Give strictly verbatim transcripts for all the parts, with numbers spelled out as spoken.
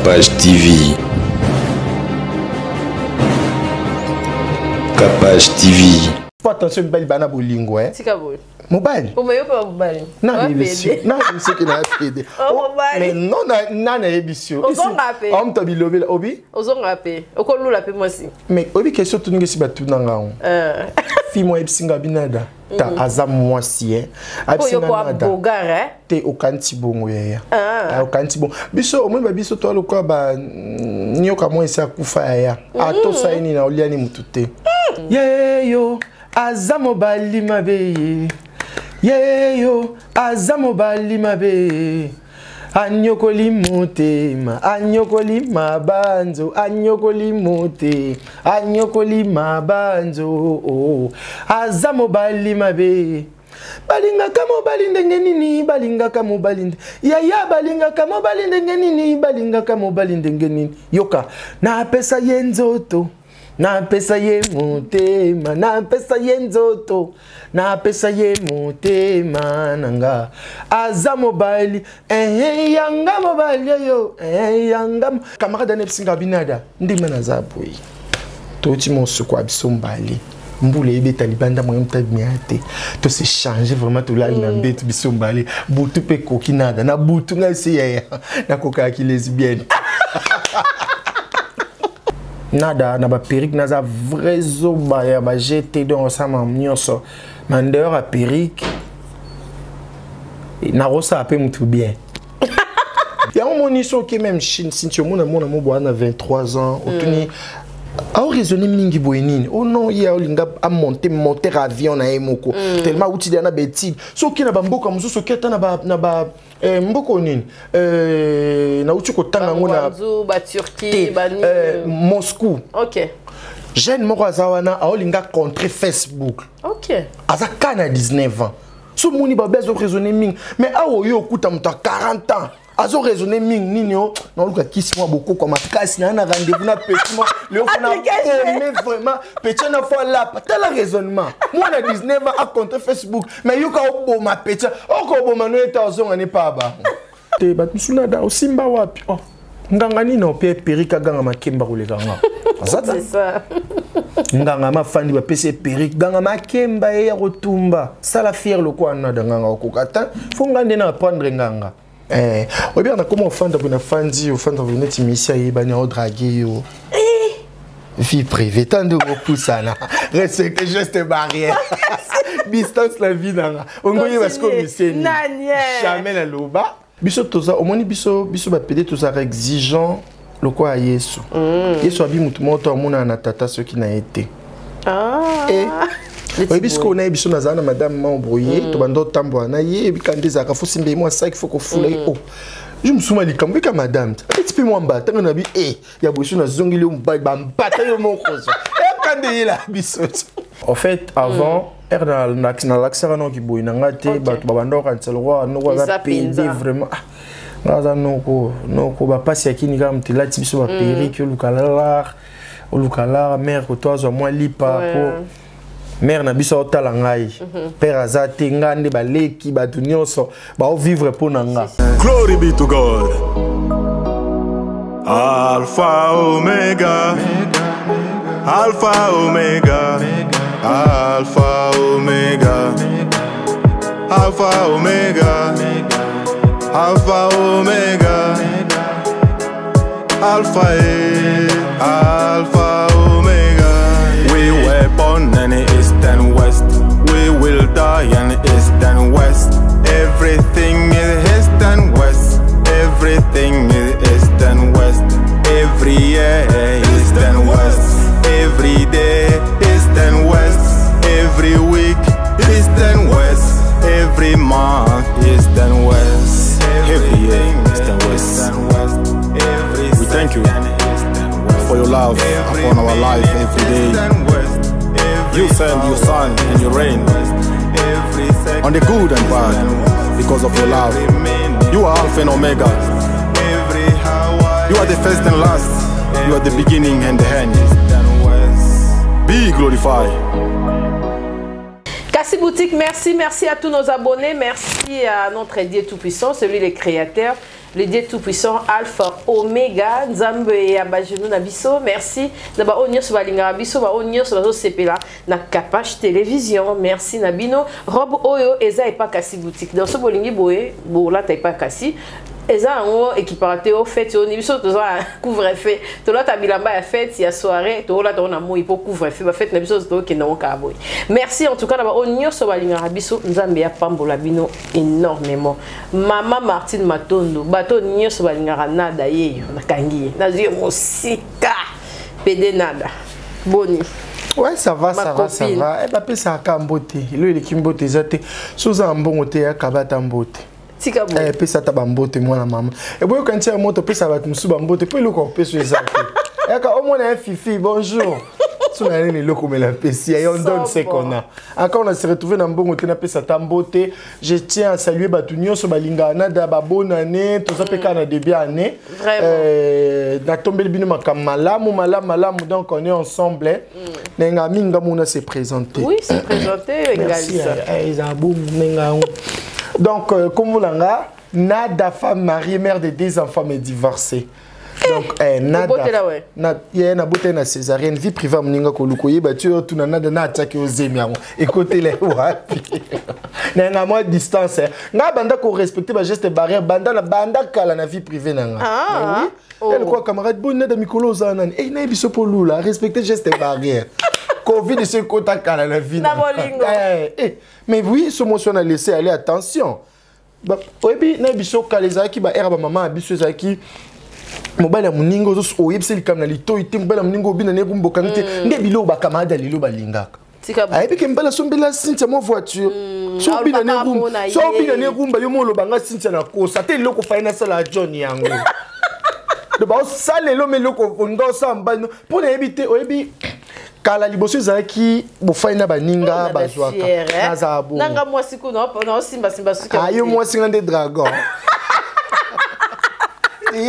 Capage T V. Capage T V. Faut attention, mobile bana bolingo eh. Tika boy. Mobile. O meio pas mobile. Non, émission. Non, c'est que na pédé. Oh mobile. Mais non na na émission. Ozon rapé. On t'a dit lobby obi. Ozon rapé. O ko lula pe moi si. Mais obi question tout ngesi batu nanga on. Euh. Fi moi ebsinga binada. Ta azam moi si eh. Absinga nada. Bogar eh. Te okanti bongo ya. Ah. Okanti bon. Biso o mwe biso to lokwa ba nyoka moi esa kufa ya. Ato saini na oliani mutute. Yeah yo. Azamo bali mabe. Yeah yo, azamo bali mabe. Anyokoli motema, anyokoli mabanzo, anyokoli mote, anyokoli mabanzo. Oh, azamo bali mabe. Balinga kamo balindenge nini, balinga kamo balinde. Ya ya balinga kamo balindenge nini, balinga kamo balindenge nini. Yoka, na pesa yenzoto. Na pesa ye motema, na pesa ye nzoto, na pesa ye motema nanga. Aza mobile, eh yanga mobile yo, eh yanga. Camarade nepsinga binada, ndi manaza boy. Toti monsu kwa biso mbali. Mboule ebe talibanda mwa mtabi miate. To se changer vraiment to la na mbetu biso mbali. Butu pe kokinada, na butu nga se ya na koka ki lesbienne. Nada na ba perruque naza vrai zoba ya ba jeté donc ça m'a nyonso mandeur a perruque na rosa apé mutu bien ya on moni so que même Chine si tu mona mona mo boana vingt-trois ans otuni a raisonné mingi boenine oh non ya olinga a monter monter avion na emoko tellement outil na bêtise so ki na ba mboka muso so keta na ba na ba eh mboko nini euh na uti ko tanga ngona ba Turquie ba ni Moscou. OK. Jeune moko azawana a olinga contre Facebook. OK. Azaka na dix-neuf ans. So moni ba bezo raisonner ming mais awo yo okuta muta quarante ans. Azo raisonner ming nini o na luka kisi moi beaucoup comme kasi na na rendez-vous na petit moi le fona mais vraiment petit na fois là pas tel raisonnement moi na dix-neuf ans à contre Facebook mais yo ka obo ma petit o ko obo mano eta ozonga ne pa ba te bat musuna da osimba wapi oh nganga ni na pe perika ganga makemba koleka nga azata c'est ça nganga mafandi ba pese perika ganga makemba ya kotumba sala fier le quoi na nganga okokata fo ngande na prendre nganga. Eh, ou bien on a comment fanda pour na fandi ou fanda pour net mission y bani au draguer yo. Vie privée tant de beaucoup ça là. Respecte juste barrière. Distance la vie là. On goye parce que mission. Jamais la loba. Biso toza au moni biso biso ba pédé toza exigeant le quoi Yesu. Yesu abi mutu moto mona na tata ce qui n'a été. Ah. Et oui, puisque on a eu na madame m'embrouillé, to bando tambo na ye bi quand des aka faut simbe moi ça qu'il faut qu'on foule oh. Je me suis dit comme que madame, petit peu moi mba, tant na bi eh, ya bosu na zongili mba ba mbata yo mon cause. Et quand de la bisot. En fait, avant er na na l'accès na ki boy na ngate ba to bando kan tselo wa no wa payer vraiment. Ngaza noko noko ba pasi yakini kama mtilati biso ba perike lukala lukala mère ko toi zo moi lipa ko mère na biso otala ngai père azate ngande baleki batu nyonso ba o vivre pour nanga. Glory be to God. Alpha Omega, Alpha Omega, Alpha Omega, Alpha Omega, Alpha Omega, Alpha Alpha Omega. We were born in the east and west. We will die in the east and west. Everything is east and west. Everything is east and west. Every year east and west. Every day east and west. Every week east and west. Every month east and west. Every year east and west. We thank you for your love upon our life every day. You send your sun and your rain on the good and bad because of your love. You are Alpha and Omega. You are the first and last. You are the beginning and the end. Be glorified. Kassi Boutique, merci, merci à tous nos abonnés, merci à notre Dieu Tout-Puissant, celui les créateurs. le Dieu tout-puissant, Alpha, Omega, Nzambe et Abajenou Nabiso, merci. D'abord, on y sur Balinga Nabiso, on y sur la Sepela, na Capache Télévision, merci Nabino, Rob Oyo, Eza et pas Kassi boutique. Dans ce bolingi boé, bon là t'es pas Kassi. Eza un équiparateur au fait, on y sur tout ça couvre-feu. Tout là t'as bilamba à fête, il y a soirée, tout là t'as on a mot il faut couvre-feu, fête Nabiso tout qui n'a aucun boy. Merci en tout cas d'abord, on y sur Balinga Nabiso, Nzambe ya Pambola Bino énormément. Maman Martine Matondo, bateau n'y sur Balinga nada yeyo, na kangi, na zio mosika, pédé nada, boni. Ouais, ça va, Ma ça va, ça copine. va. Eh ben, ça a camboté. Lui, il est kimboté. Zate. Sous un bon côté, à kabatamboté. Tika bon. Eh, puis ça t'a bamboté, moi, la maman. Et bon, quand tu as un moto, puis ça va te moussou bamboté. Puis le corps, puis sur les arcs. Eh, quand au moins, un fifi, bonjour. Si on a les locaux, mais la pessie, on donne ce qu'on a. Encore, on a se retrouvé dans un bon côté, on a tamboté. Je tiens à saluer Batunio, sur Balinga, Nada, bonne année, tout ça, pécan a début année. Vraiment. Na tombé le binôme comme malamu, malamu, malamu, donc on est ensemble. Nenga minga mouna s'est présenté. Oui, c'est présenté, Merci. Galisa. Donc, euh, comme vous l'avez, Nada, femme mariée, mère de deux enfants, mais divorcée. Donc, eh, Nada. Il y a une beauté na césarienne, vie privée, mninga kolukoye, bah tu tu na Nada na attaqué aux émiens. Écoutez les wapi. Nenga moi distance. Nga banda ko respecter ba geste barrière, banda na banda kala na vie privée nanga. Ah. Oui. Elle quoi camarade bonne Nada mikolo zanan. Eh na biso polu là, respecter geste barrière. Covid c'est kota kala na vie. Eh eh. Mais oui, ce motion a laissé aller attention. Bah, oui, puis na biso kaleza ki ba era ba maman biso zaki. Mobile ya muningo zo oyebseli kam na lito ite mobile ya muningo bina ne kumboka ngite nde bilo ba kamada lilo balingaka ai pe kembala sombela Cynthia mo voiture so bina ne rumba so bina ne rumba yo mo lo banga Cynthia na kosa te loko faina sala John yango de ba sale lo me loko ndo samba pour na ebite oyebi kala liboso zaki bo faina baninga bazwaka nazabo nanga moi siku no no simba simba suka ayo moi singa de dragon. Il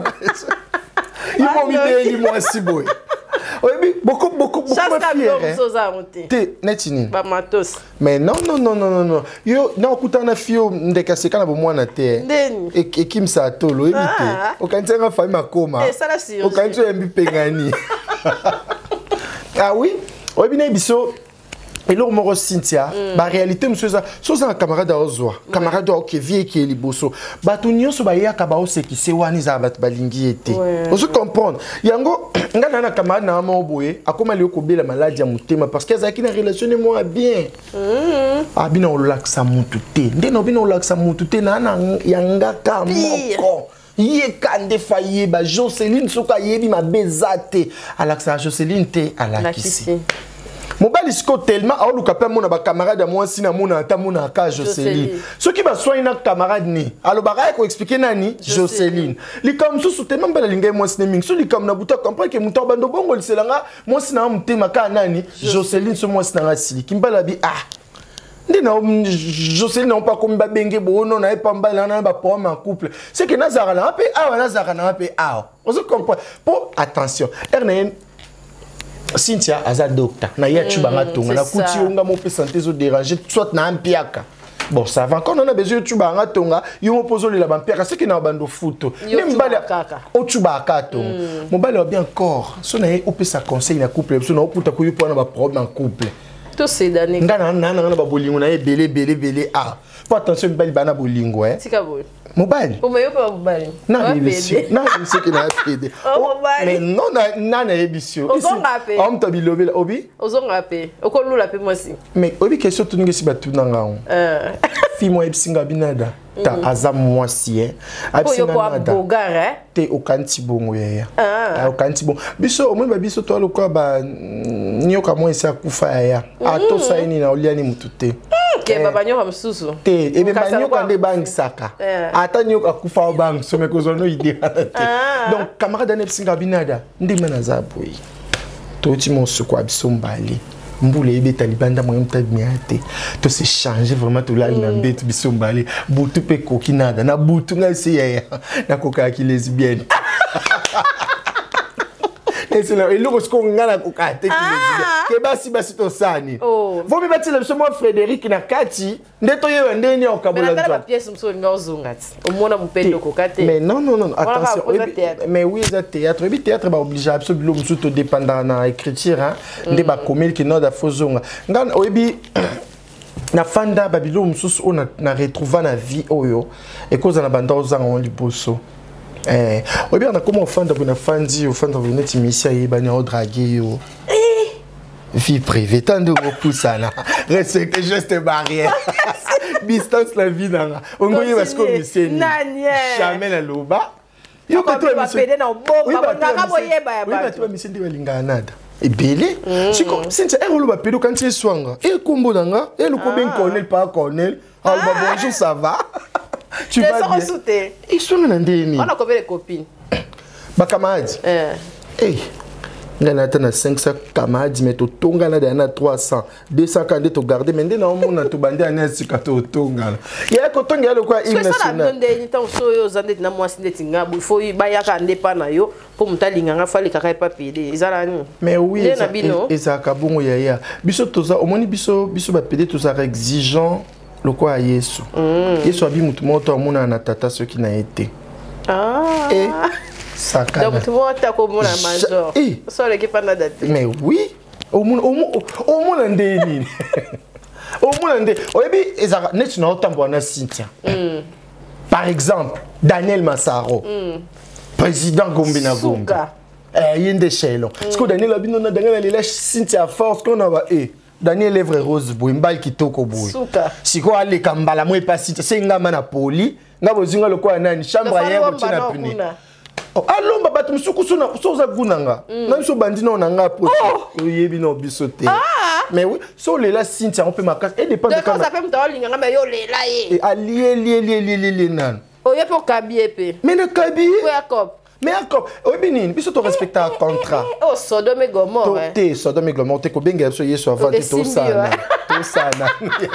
m'a mis des mois si beau. Oui, beaucoup, beaucoup, beaucoup de fiers. Mais non, non, non, non, non. Yo, non, écoute, on a fio de casser quand on a moins à terre. Et qui me s'a tolo, éviter. Au quand tu as fait ma coma. Au quand tu as mis pengani. Ah oui? Oui, bien, biso. Et là, on Cynthia, la réalité, monsieur, c'est un camarade à Ozoa, camarade qui vient qui est liboso. Batunio, so baya kabao se qui se wani za bat balingi été. Vous comprenez? Yango, ngana na camarade na maboye, akoma le ko bela maladie à mutema parce que zaki na relation moi bien. Ah bina o laksa mutute. Ndeno bina o laksa mutute na na yanga ka moko. Yé kande faye ba Jocelyne soka yebi ma bezate. Alaksa Jocelyne te alakisi. Mobile isko tellement a oluka pe mona ba camarade à moi sina mona ta mona ka Jocelyne. Ce qui va soigner na camarade ni. Alors ba ko expliquer nani Jocelyne. Li comme sous tellement bela linga moi sina ming. So li comme na buta comprendre que muta bando bongo li selanga moi sina mutema ka nani Jocelyne so moi sina ngasili. Kimbala bi ah. Ndina Jocelyne non pas comme ba benge bo non na e pamba na ba problème en couple. C'est que Nazara na pe ah Nazara na pe ah. On se comprend. Pour attention. Ernest Cynthia aza docteur na ya tubanga tonga na kuti onga mo pe santé zo déranger soit na ampiaka bon ça va quand on a besoin tubanga tonga yo mo pozo le la bampiaka c'est que na bando foot même bala o tubaka tonga mon bala bien corps so na o pe sa conseil na couple so na o puta ko yo pour na ba problème en couple tout c'est dané ngana na na na ba bolingo na e belé belé belé ah faut attention bali bana bolingo hein tika boy mobile o meio para mobile na émission na émission que na pede mais non na na émission ici on t'a bilobé obi ozonga pe okolula pe moi si mais obi question tu ngesi batu nanga euh fi moi ebsinga binada ta azam moi si hein absinga nada bogara te okanti bongo ya ah okanti bon biso omwe ba biso to lokwa ba nyoka moi sa kufa ya ato saini na oliani mutute ke baba nyoka msusu te ebe banyoka nde bangisaka ata nyoka kufa bang some ko zono ide donc camarade nebsinga binada ndima na zabui to ti mon sukwa biso mbali mbule ebe talibanda mo mtabi miate to se changer vraiment to la na mbetu biso mbali butu pe kokinada na butu nga se ya na koka ki lesbienne Et c'est là, et le rosco ngana kokate. Que basi basi to sani. Vous me battez le moi Frédéric Nakati, ndeto ye ndeni okabula nzwa. Mais la pièce mso ngozungati. Au mona mupendo kokate. Mais non non non, attention. Mais oui, ça théâtre, et théâtre ba obligé absolument mso to dépendant na écriture hein. Nde ba comédie qui no da fozonga. Ngana oyebi na fanda babilo msusu ona na retrouver na vie oyo et cause na banda ozanga on liboso. Eh, ou bien on a comment fanda na fandi ou fanda vous net imisia yebani o draguer yo. Vie privée tant de beaucoup ça là. Respecter juste barrière. Distance la vie là. On goye parce que monsieur jamais la loba. Yo ka to monsieur. Oui, na boyeba ya ba. Oui, tu monsieur ndi balinga nada. Et belé, c'est comme si tu es un peu de quand tu es soin. Et combo d'anga, et le combien Cornel pas Cornel. Ah bonjour, ça va. Tu vas bien. Ils sont en déni. On a combien de copines? Ba camarade. Eh. Ngana tana cinq cents camarades mais to tonga na dana trois cents deux cents quand to garder mais ndena omona to bande ana sika to tonga. Ya ko tonga le kwa hymne national. Ndende ni tan so yo zande na mwasi ndeti ngabu fo ba ya ka ndepa na yo pour mutalinga nga fali kaka pa pede ezala ni. Mais oui, et ça kabongo ya ya. Biso toza omoni biso biso ba pede toza exigeant le quoi Yesu. Yesu abi mutu moto amona na tata ce qui n'a été. Ah. Et ça donc tout le monde a comme la major. Ça le qui pas nada. Mais oui, au monde au monde au monde ndeni. Au monde ndeni. Oyebi ezaka net na otambo na Cynthia. Par exemple, Daniel Massaro. Président Gombe na Gombe. Eh yende Shelon. Parce que Daniel abino na Daniel il lâche Cynthia force qu'on a eh Daniel lèvre rose boy mbal kitoko boy. Siko ale kambala moi pas Cynthia senga mana poli. Ngabo zinga lokwa nani chambre hier ko tina puni. Alomba batu msuku sona soza gunanga na biso bandina onanga po yebi no bisote mais oui so lela Cynthia on peut makasi et dépend de quand ça fait mta linga mais yo lela ye allié lié lié lié lié nan oye pour kabié pe mais ne kabié Jacob mais encore oyebi nini biso to respecter un contrat oh Sodome et Gomorrhe te Sodome et Gomorrhe te ko benga so yeso avant to sana to sana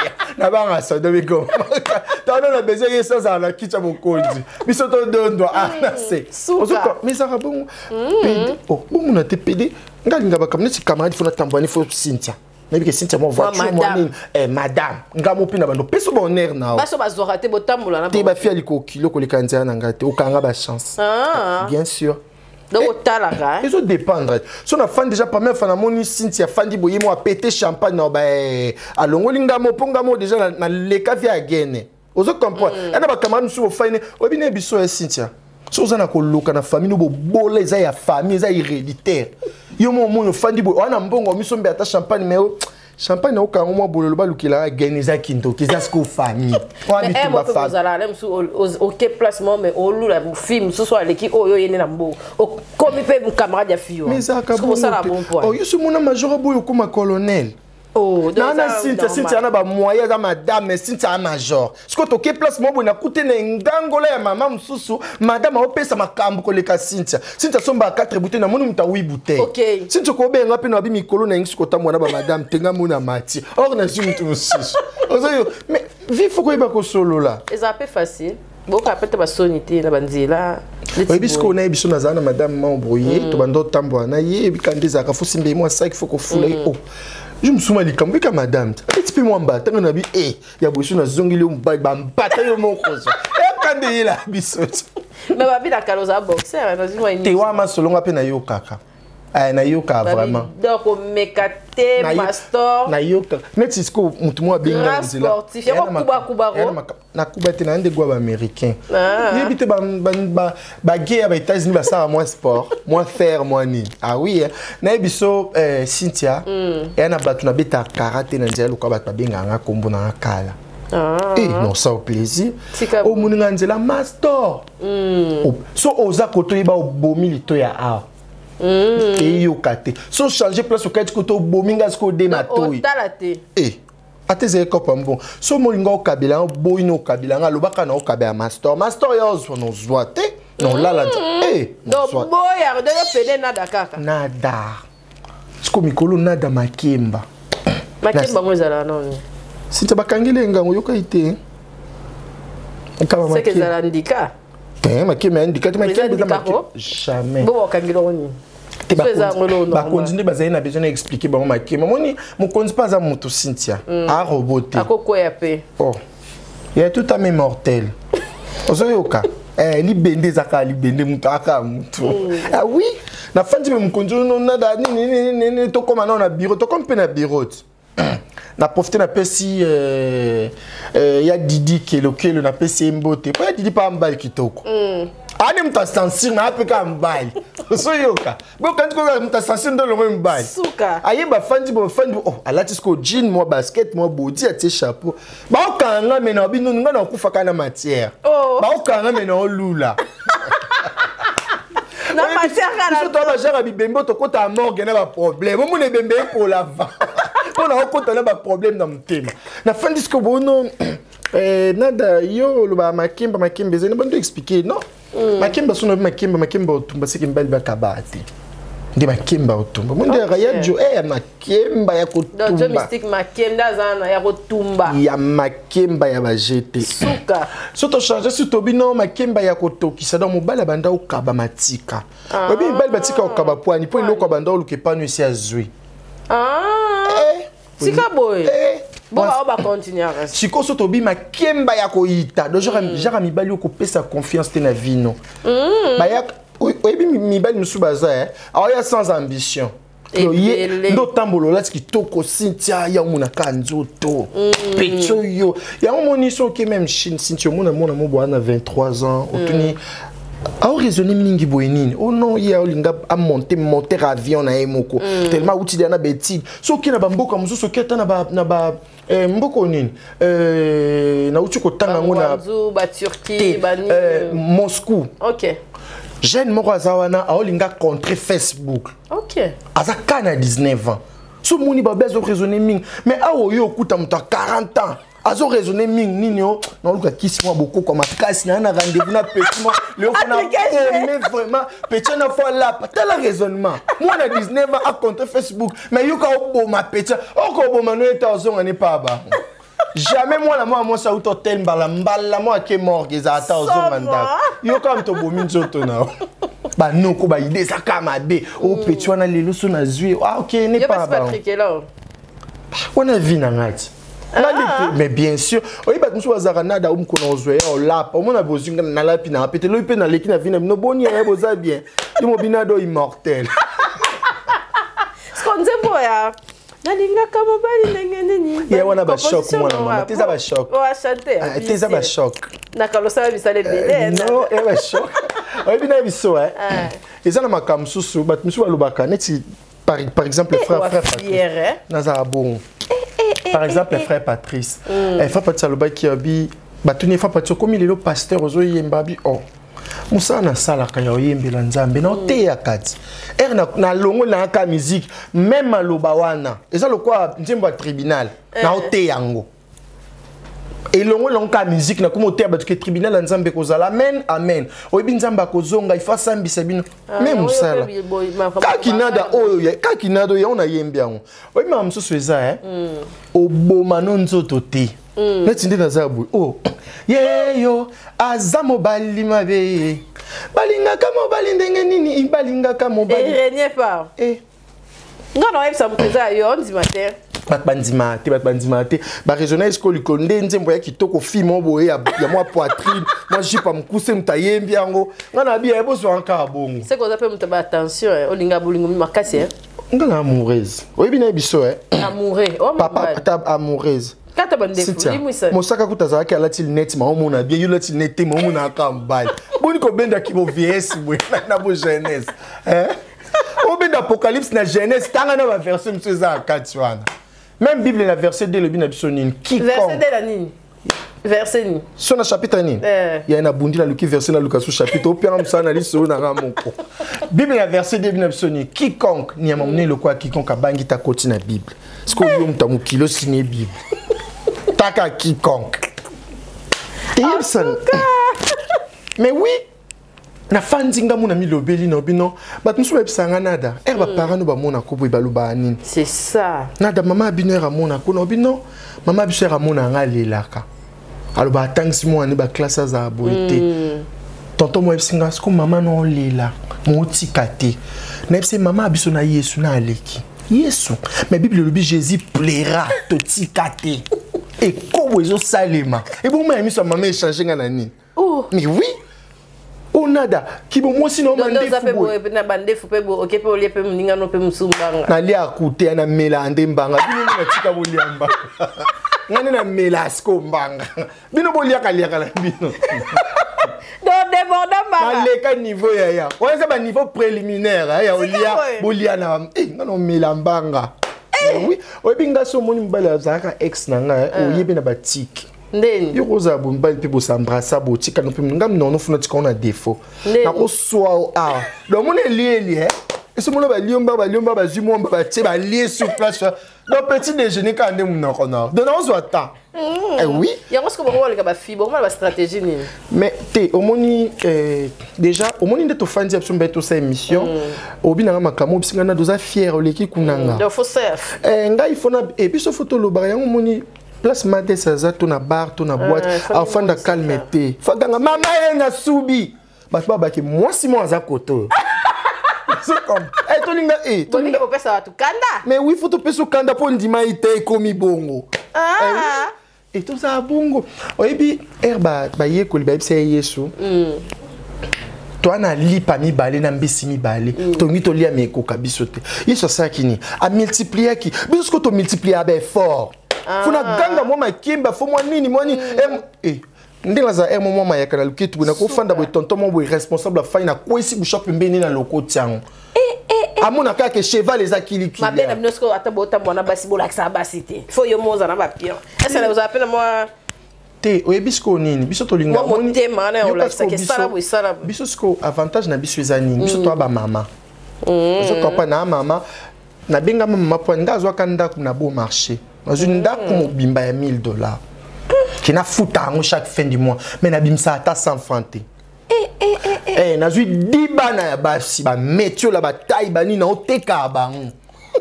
na banga Sodome et Gomorrhe t'as na besoin yeso za na kicha mokonzi biso to dondo ah c'est mais ça bon pd oh bon na te pd ngalinga ba kamne ci camarade fona tambani fo Cynthia mais que Cynthia mo voiture mo ni eh madame ngamo pina bando peso bonheur na ba so bazora te botambola na te ba fi aliko kilo ko likanzia na ngate okanga ba chance bien sûr. Donc au talaga ils ont dépendre si on a fan déjà pas même fan moni Cynthia fan di boye mo a péter champagne na ba alongolinga mo ponga mo déjà na le café à gene ozo comprendre ana ba camarade sur fine obine biso ya Cynthia so za na ko loka na famille no bo bola za ya famille za héréditaire yo mo mo fan di boye ona mbongo miso mbe ata champagne mais champagne na okango mo bololo ba lukila gene za kinto kiza sko famille on bi ba famille zala lem su OK placement mais o lula film so so aleki oyo yene na mbo o komi pe mu camarade ya fio mais ça ka bon oh yo so mona major boyo kuma colonel. Oh, non, non, Cynthia, Cynthia, na ba moyen za madame, mais Cynthia major. Ce que toke place mo bo na kute na ngangola ya mama msusu, madame a opesa makambo ko leka Cynthia. Cynthia somba quatre bouteilles na monu muta huit bouteilles. OK. Cynthia ko benga pe na bi mikolo na ngisi ko tamwa na ba madame tenga mona mati. Or na si mutu msusu. Ozo mais vifo ko iba ko solo là. C'est un peu facile. Bon kapete ba sonité na banzela. Oui, puisque on a eu besoin de madame m'embrouiller, to bando tambo na ye bi kandeza ka fosimbe moi ça qu'il faut ko foule oh. Je me suis dit, comme que madame, tu peux m'embattre, on a dit, eh, il y a besoin de zongili, on va m'embattre, mon cousin. Et quand il est là, bisous. Mais ma vie, la calosa boxer, on a dit, moi, il y a un selon à peine à Yokaka. Ah, na yoka vraiment. Donc, on mekate, mastor. Na yoka. Net isko, mutumo abinga nzela. Sportif. Yako kuba kuba ro. Na kuba te na ande gwa ba américain. Yebite ba ba ba gay ba États-Unis ba ça moins sport, moins faire moins ni. Ah oui. Na biso euh Cynthia. Et na batu na beta karaté na nzela ko ba babinga nga kombo na kala. Ah. Et non ça au plaisir. Au muninga nzela mastor. Mm. So oza koto iba obomi lito ya a. Mm. Et yo kate. So changer place au kate koto bominga sko de matoi. Eh. Ateze ko pambo. So molinga o kabila boino kabila nga lobaka na o kabela master. Master yo zo no zoate. Non la la. Eh. Donc boya de le pede nada kaka. Nada. Sko mikolo nada makemba. Makemba ngozala non. Si tu bakangile ngango yoka ite. Kama makemba. C'est que ça l'indica. Eh makemba indica tu makemba za makemba. Jamais. Bo bakangile oni. te bakonzi bazali na besoin d'expliquer bango makemba moni mokonzi pas za moto Cynthia a roboté akokoya pe oh il est tout à même mortel ozoyoka eh libende zaka libende mutu aka mutu ah oui na fandi me mokonzi no na da ni ni ni to koma na bureau to comme pe na bureau na profiter na pesi euh euh ya Didi kelokelo na pesi mbote pa Didi pa mbali kitoko ani mta sensible na apeka mbali soyoka bo kanti ko mta sensible ndo lo mbali suka ayeba fandi bo fandi oh alati sko jean mo basket mo body ati chapeau ba okanga mena bino nga na kufa kana matière ba okanga mena olula na matière kana to ba jara bibembo to kota morgue na ba problème mo ne bembe pour la va on a okota na ba problème na mtema na fandi sko bono eh nada yo lo ba makimba makimba zena bando expliquer non makimba sono makimba makimba otumba sikimba ba kabati ndi makimba otumba mundi ya jo eh makimba ya kutumba donc mystique makimba zana ya kutumba ya makimba ya bajete suka soto changer si tobino makimba ya kotokisa dans mobala banda okaba matika babi bali batika okaba poani po iloko banda oluke pano esi azwi ah sika boy bon on va continuer siko soto bi makimba ya koita do jara mibali okopesa confiance te na vino ba ya oyebi mibali musubaza eh aya sans ambition ndo tambolo lati kitoko Cynthia ya muna kanzoto pecho yo ya moni so ke même Cynthia muna mona mo bwana vingt-trois ans otuni a raisonné mingi boyenini oh non il y a olinga a monter monter avion na emoko tellement outil na beti so ki na bamboka muso so keta na ba na ba eh mboko nini euh na uti ko tanga ngona ba Turquie ba ni Moscou OK jeune moko azawana a olinga contre Facebook OK azaka na dix-neuf ans so moni ba bezo raisonner mingi mais a oyo okuta muta quarante ans azo raisonner mingi nini o na luka kisi mwa boko kwa makasi na na rendez-vous na petit moi le fona mais vraiment petit na fois là pas la raisonnement moi na dix-neuf ans à contre Facebook mais yo ka obo ma petit o ko obo mano eta ozonga ne pas ba jamais moi la moi moi ça auto tel mbala mbala moi ke morgue za ata ozonga nda yo ka mto bomi nzoto na ba non ko ba idée ça kama be o petit wana lelo so na zui ah OK ne pas ba on a vu na ngati ah. Mais bien sûr, oui, bah nous sommes à nada um kono zoé au lap, au mona bozinga na lapi na pété le pe na leki na vina no boni ya boza bien. Du mobinado immortel. Ce qu'on dit boya. Na linga kama bali ngene ni. Ya wana ba choc mwana mama, teza ba choc. O a chanter. Ah, teza ba choc. Na kalosa bisale bele. Non, e ba choc. Oui, bina biso hein. Ezana makamsusu, bat musu balobaka neti par par exemple frère frère frère. Nazara bon. Par exemple, les frères Patrice. Les frères Patrice Aloba qui a dit, bah tous les frères Patrice comme il est le pasteur aux yemba bi oh. Musa na sala kaya yembe la nzambe na te ya kati. Er na na longo na ka musique même aloba wana. Eza lokwa nzembo tribunal na te yango. Et longo longa musique na comme te ba que tribunal nzambe kozala amen amen. Oyebi nzamba kozonga ifa sambisa bino même musala. Kakinada oyo kakinado ya ona yembe yango. Oyebi ma msusu eza eh. Oboma no nzoto te. Neti ndina zabu oh yeyo azamo bali mabe balinga kama bali ndenge nini balinga kama bali et renier pas eh non non ça me faisait yo on dit matin bat bandima te bat bandima te ba raisonner est-ce que konde nzembo ya kitoko fimo boye ya ya moi poitrine moi j'ai pas mkuse mtayembi yango ngana bia ebo so anka bongo c'est qu'on appelle mutaba attention olinga bolingo makasi hein ngana amoureuse oyebi na biso eh amoureux oh papa ta amoureuse kata bande fuli musa mosaka kutazala ki alati net ma omona bien yulati net ma omona akambali boni ko benda ki bo vieillesse bwe na bo jeunesse hein o benda apocalypse na jeunesse tanga na ba verset monsieur za akatwana même bible la verset deux le bina bisonine qui verset deux la nini verset ni sur na chapitre ni il y a na bundi la luki verset na luka sous chapitre au père msa na liso na ramoko bible la verset deux bina bisonine quiconque ni amamne le quoi quiconque abangi ta koti na bible ce que yo mtamu kilo signé bible taka quiconque. Mais oui, na fanzinga muna mi lobeli no bino, bat musu websanga nada. Er ba parents no ba mona ko ba luba nini. C'est ça. Nada mama bino era mona ko no bino, mama biso era mona nga lelaka. Alo ba tangsi mo ani ba classe za boité. tonton moi singa sko maman non lela mon tikate na c'est maman abiso na Yesu na aleki Yesu mais Bible le dit Jésus plaira to tikate et comment ils ont salema et bon moi mis sa maman échanger nani oh mais oui on nada qui bon moi sinon mande fu na bande fu pe bo OK pe olie pe mninga no pe msumbanga na lia akute na mela ande mbanga bino na tika boliamba ngani na mela sko mbanga bino bolia kalia kala bino do débordant mbanga na leka niveau ya ya on ça ba niveau préliminaire ya olia bolia na eh ngano mela mbanga oui oyebinga so moni mbala zaka ex nanga oyebi na batik ndeni yo roza bo mbali pe bo s'embrasser bo tika no pe ngam non no funa tika on a défaut na ko soa ah do moni lié lié et ce mona ba liomba ba liomba ba zumo ba tie ba lié sur place do petit déjeuner quand ndem na kona de non so temps eh oui yango ce que bo wala ba fi bo ma ba stratégie ni mais te omoni euh, déjà omoni ndeto fandi absolument beto sa émission obi na makamo bisinga na doza fier oleki kunanga do fo chef eh ngai fona et puis so photo lo ba yango moni place mate saza to na bar to na boîte afin de calmer te faganga mama yenga subi ba ba ke moi si moi za koto c'est comme eh to linga eh to linga pesa tu kanda mais oui faut to peso kanda po ndima ite komi bongo ah et tout ça bongo oyebi herba ba ye ko liba bise Yesu toi na lipa mi balé na mbisi mi balé to ngi to lia meko kabisote Yesu ça kini a multiplier ki biso ko to multiplier ba fort funa ganga mo makimba fo mo nini mo ni eh ndinga za emo mo mayaka na lukitu na ko fanda bo tonton mo bo responsable fa ina ko isi bu shop mbeni na loko tiango eh eh amona ka ke cheval les akili ki ma bena binosko atabota mwana basi bola ka basité faut yo moza na ba pire est-ce que vous appelez moi te oyebisko nini biso to linga mo te mana o la ça que ça bo ça biso sko avantage na biso ezani biso to ba mama je comprends na mama na benga mama po ndazwa kanda kuna bo marché dans une date comme bimba ya mille dollars qui n'a fouta en chaque fin du mois mais na bimsa ata cent francs eh eh eh eh na zui dix bana ya basi ba metio la ba taille bani na oteka bango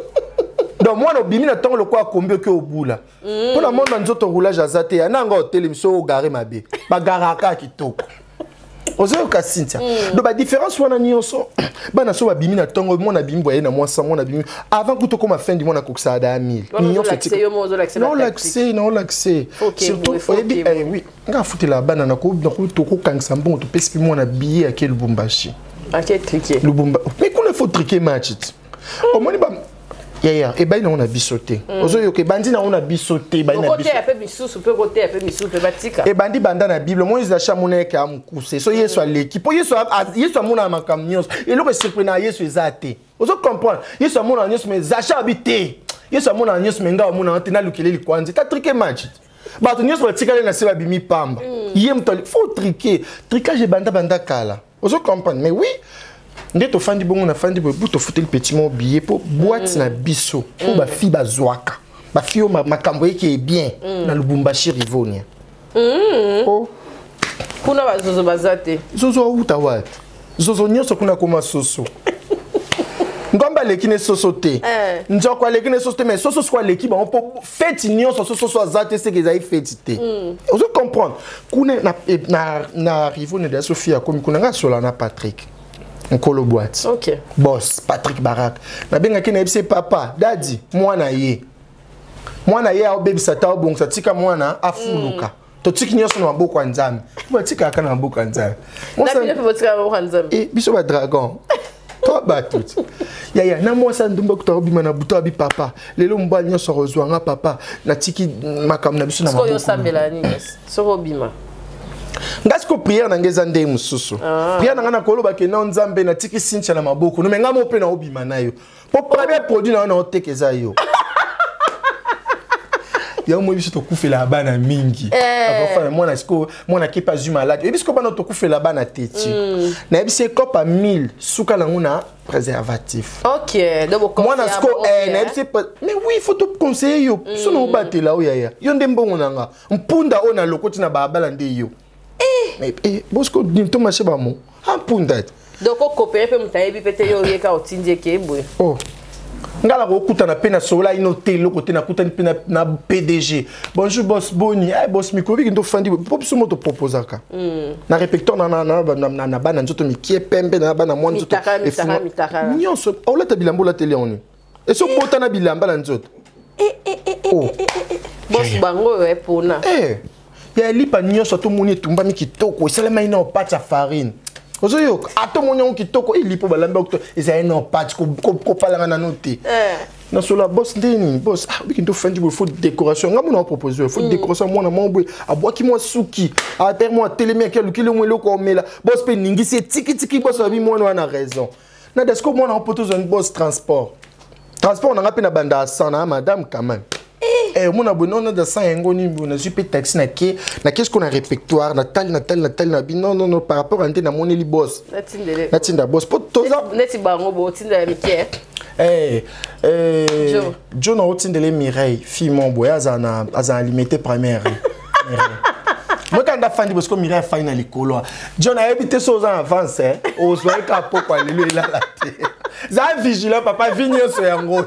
donc moi no bimi na tongo le quoi combien que au bout là pour la monde nzoto roulage azate ya nanga hotel miso garé mabe ba garaka kitoko ozo ka Cynthia donc ba différence wana nyonso bana so ba bimi na tongo mo na bimi boye na moi cent mo na bimi avant que to comme fin du mois na koksa da mille nyonso ti non l'accès non l'accès surtout oyebi eh oui nga futi la bana na ko na ko to ko kangsa mbongo to pesi mo na billet à quel Lubumbashi à quel triquer Lubumba mais qu'on faut triquer match au moins ba ya ya e baina on a bisoté ozo yo ke bandi na on a bisoté baina bisoté côté ape bisusu pe côté ape bisusu pe batika e bandi banda na bible moi ils acha moneke am kuse so yeso l'équipe yeso yeso mona makam nyos et le surpris na yeso ezate ozo comprendre yeso mona nyos mais acha habité yeso mona nyos menga mona tena lukele likwanzi ta triquer match ba to nyos batikale na seba bimi pamba yem to faut triquer tricage banda banda kala ozo comprendre mais oui ndeto fandi bongo na fandi bo buto futel petit mo billet po boîte na biso po ba fi ba zwaka ba fi o makambo yake bien na Lubumbashi Rivonia oh kuna bazozo bazate zozo uta wat zozo nyoso kuna koma soso ngomba lekine soso te njoko lekine soso te mais soso soit l'équipe on peut fête nyoso soso soit zate c'est que ils fête te on se comprendre kuna na na na Rivonia de Sofia comme kuna nga sola na Patrick Nkolo boîte. OK. Boss Patrick Barak. Na benga ki na yebise papa, daddy, mwana ye. Mwana ye au baby sata bon sa tika mwana afuluka. To tiki nyoso na maboko ya Nzambe. Ba tika aka na maboko ya Nzambe. Na bile pe botika maboko ya Nzambe. Eh biso ba dragon. To ba tout. Ya ya na moi sa ndumba kuta bima na buto abi papa. Lelo mbali nyoso rozwa nga papa na tiki makam na biso na maboko. Sko yo sambela nini? Soko bima. Ngasko prière na ngeza nde mususu prière na ngana koloba ke na Nzambe na tiki Cynthia na maboko no menga mo pe na obima na yo po premier produit na na otekeza yo ya mo biso to kufela bana mingi afa mwana siko mwana kipa zuma malade et biso bana to kufela bana teti na biso kopa mille suka na nguna préservatif OK donc mwana siko eh na biso mais oui il faut te conseiller yo so no batela o yaya yo nde mbongo nanga mpunda ona lokoti na babala nde yo mais eh bosco dinto marché ba mo ampunda donc ko coopérer pe mutayebi pete yo yeka otindie ke boy oh ngala ko kutana pe na sola ino telo côté na kutana pe na P D G. Bonjour boss Boni, eh boss Mikovi ki ndo fandi pop so moto proposaka. Na répertoire na na na na bana nzoto mikie pembe na bana mwa nzoto. Mitaka mitaka. Nyonso ola ta bilambo la télé on. Et so bota na bilamba la nzoto. Eh eh eh eh. Boss bango e pona. Eh. Ya lipa nyonso to moni tumba mi kitoko, esalema ina opata farine. Ozoyo ato monyo kitoko ilipo balamba okto eza ina opata ko ko palanga na note. Eh. Na sola boss ndeni boss ah biki ndo fandi bo faut décoration ngamu na proposer faut décoration moi na mombo abwaki moi suki a terre moi télémé ke lukile mo loko mela boss pe ningi se tiki tiki boss abi moi na raison. Na desko moi na poto un boss transport. Transport na ngapi na banda sana madame quand même. Eh, mon abonné, on a de ça, on a super taxi, na qui, na qu'est-ce qu'on a répertoire, na tal, na tal, na tal, na non, non, non, par rapport à un na mon eli boss. Na tinda boss, pour tout ça. Neti bango bo, tinda mikie. Eh, eh, Joe, Joe na tinda les Mireille, fille mon boy, azana, azana limité première. Moi quand on fandi parce que Mireille fait na likolo. John a habité sur en avance, hein. Au soir capo quoi, lui là là. Ça vigilant papa vigno so yango.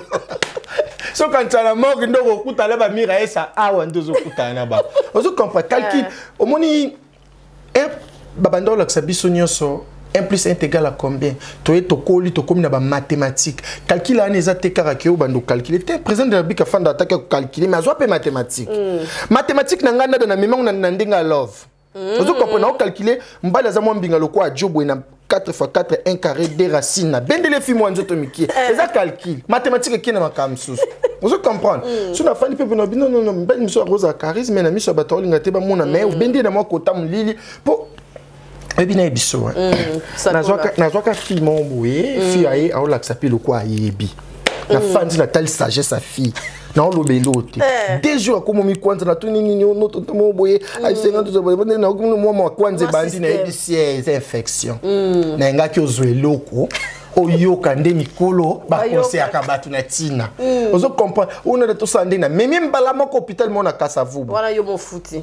So quand tu as mort ndo kuta la ba Mireille ça awa ndozo kuta na ba. Ozo comprendre calcul au moni un babando la sabiso nyonso un plus un égal à combien? Tu es to koli to comme na ba mathématiques. Calcul a neza te karake o bando calculer. Tu es président de la bika fanda attaque calculer mais azo pe mathématiques. Mathématiques na nganda na memang na ndinga love. Ozo comprendre o calculer mbala za mo mbinga lokwa jobo na quatre fois quatre, un carré, des racines. Bendele fi mo nzoto miki. Eza calcul. Mathématiques qui na makamsus. Vous comprenez? Si on a fait un peu non non non ben monsieur Rosa charisme mais na monsieur Batoli ngate ba mona mais bendele na mo kota mulili po ebina ebiso. Na zoka na zoka fi mon boye, fi aye a la sapi le quoi yebi. Na fandi na telle sagesse sa fille. Na lobe lote. Deux jours comme mi kwanta na tuni ni no to mo boye ay cinquante zo boye na ko mo mo kwanze bandi na ebisi infection. Na ngaki ozwe loko. Oyoka nde mikolo ba conseil akabatu na tina. Ozo comprendre on a tout ça ndena même mbala moko hôpital mona kasa vubu. Wana yo mo futi.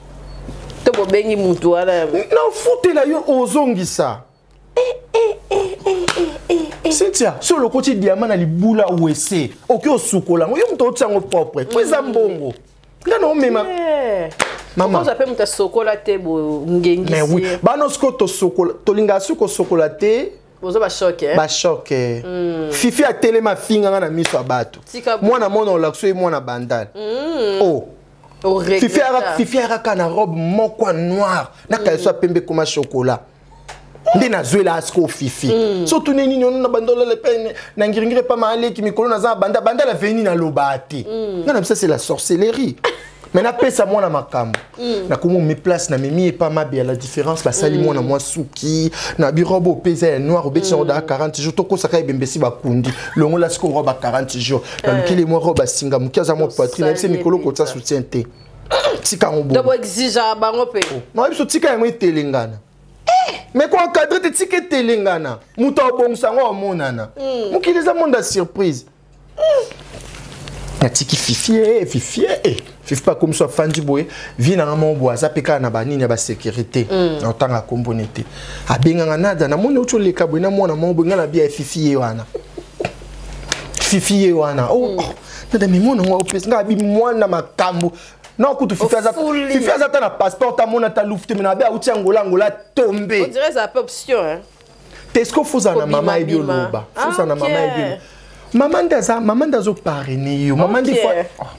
To bo bengi mutu wana. Na futi la yo ozongisa. Eh eh eh eh eh. Cynthia, sur le côté diamant na libula ouese. Oki osukola. Yo mto otsango propre. Kweza mbongo. Ngana o mema. Maman. Vous appelez muta sokola te bo ngengisi. Mais oui, ba no sko to sokola, to linga suko sokola te. Vous avez choqué. Ba choqué. Fifi a télé ma finga na miso abato. Moi na mona olaxo et moi na bandal. Oh. Fifi a Fifi a kana robe moko noire. Na ka so pembe comme chocolat. Ndi na zwela asko Fifi. Surtout nini nyono na bandola le peine na ngiringire pas mal ki mikolo na za banda banda la veni na lobati. Na ça c'est la sorcellerie. Mais na pesa moi na makambo. Na komo me place na mimi et pas ma bien la différence la sali moi na moi suki na birobo pesa noir obeti na quarante jours toko saka bembesi ba kundi. Longo la sko roba quarante jours. Na mukile moi roba singa mukaza moi poitrine c'est mikolo ko tsa soutien te. Tika ngombo. Dobo exija bango pe. Non biso tika yango telengana. Mais quoi encadrer te tika telengana. Muta obongsa ngo monana. Mukile za monde surprise. Na tiki Fifi eh Fifi eh Fifi pas comme ça fandi boy vient na mon bois ça peka na banini ya ba sécurité na tanga kombonete abenga nada na mona ucho leka boy na mona mon boy ngala bia Fifi ye wana Fifi ye wana oh nada mi mona ngwa opes ngabi mwana makambo na kutu Fifi aza Fifi aza ta na passeport ta mona ta lufte na bia uti angola angola tomber on dirait ça pas option hein Tesco fuza na mama ebio loba fuza na mama ebio maman ndaza maman ndazo parrainer yo maman des fois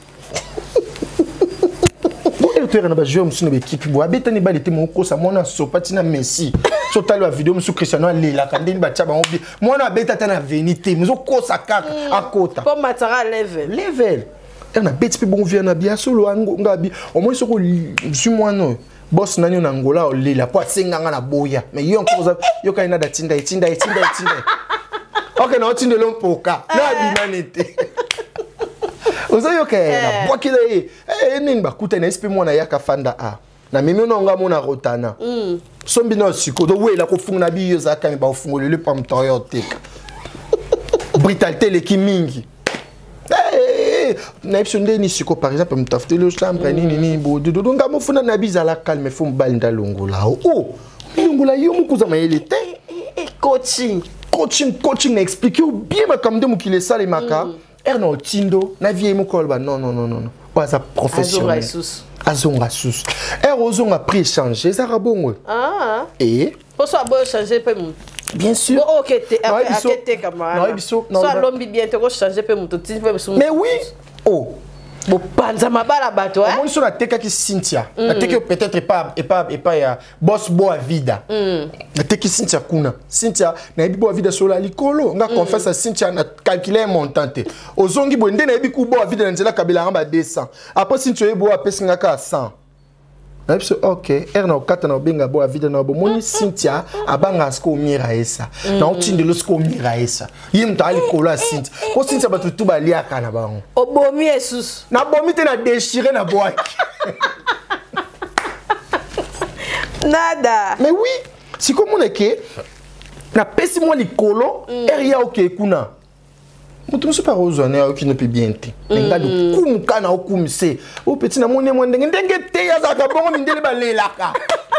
bon elle te renaba jouer musuna équipe bo abeta ni balete mon kosa mona sopati na Messi so talo la vidéo musu Cristiano lela kandeni ba tchaba obi mona abeta ta na venité muzo kosa kaka akota pour matara level level elle na beti pe bon vient na bia solo ngabi au moins soko su mwana boss nani na ngola lela po atsenganga na boya mais yo encore yo kaina da tinda tinda tinda tinda. Ok, na otinde lompoka. Na bimanete. Ozayo ke na bwakile eh eh nini bakuta na espe mwana yaka fanda a. Na mimi ononga mona rotana. Mm. Sombi no siko do wela ko funguna biyo zaka mi ba ufungolele pa mtoyo tika. Brutalité le kimingi. Eh na ipsunde ni siko par exemple mtafute le chambre nini nini bo do do ngamo funa na bizala calme fu mbalinda longola. Oh, longola yo mukuza mayele te. Coaching coaching coaching na expliquer bien ma comme de mukile sale maka er na otindo na vie mokolo ba non non non non pas professionnel azonga sus er ozonga prix changer ça rabongo ah et pour ça bon changer pe mu bien sûr OK te akete kamara ça lombi bien te ko changer pe mu to ti pe mu mais oui oh bon panza mabala bato hein on sur la teka ki Cynthia la teka peut-être pas et pas et pas ya boss boa vida la teka Cynthia kuna Cynthia na bibo vida sur la likolo nga confesse à Cynthia na calculer montante ozongi bo ndena biku boa vida na nzela kabila ba deux cents après Cynthia ebo apesi nga ka cent na biso OK er na okata na benga boa vida na bo moni Cynthia abanga sko mira esa na otindelo sko mira esa yimta ali kolo a Cynthia ko Cynthia batu tuba liaka na bango obomi Jesus na bomi te na déchiré na boaki nada mais oui si comme on est que na pesi moi likolo eria OK kuna mutu musu par ozone a qui ne peut bien te nga de kum kana okum se o petit na mone monde ndenge te ya za ka bongo mindele ba lelaka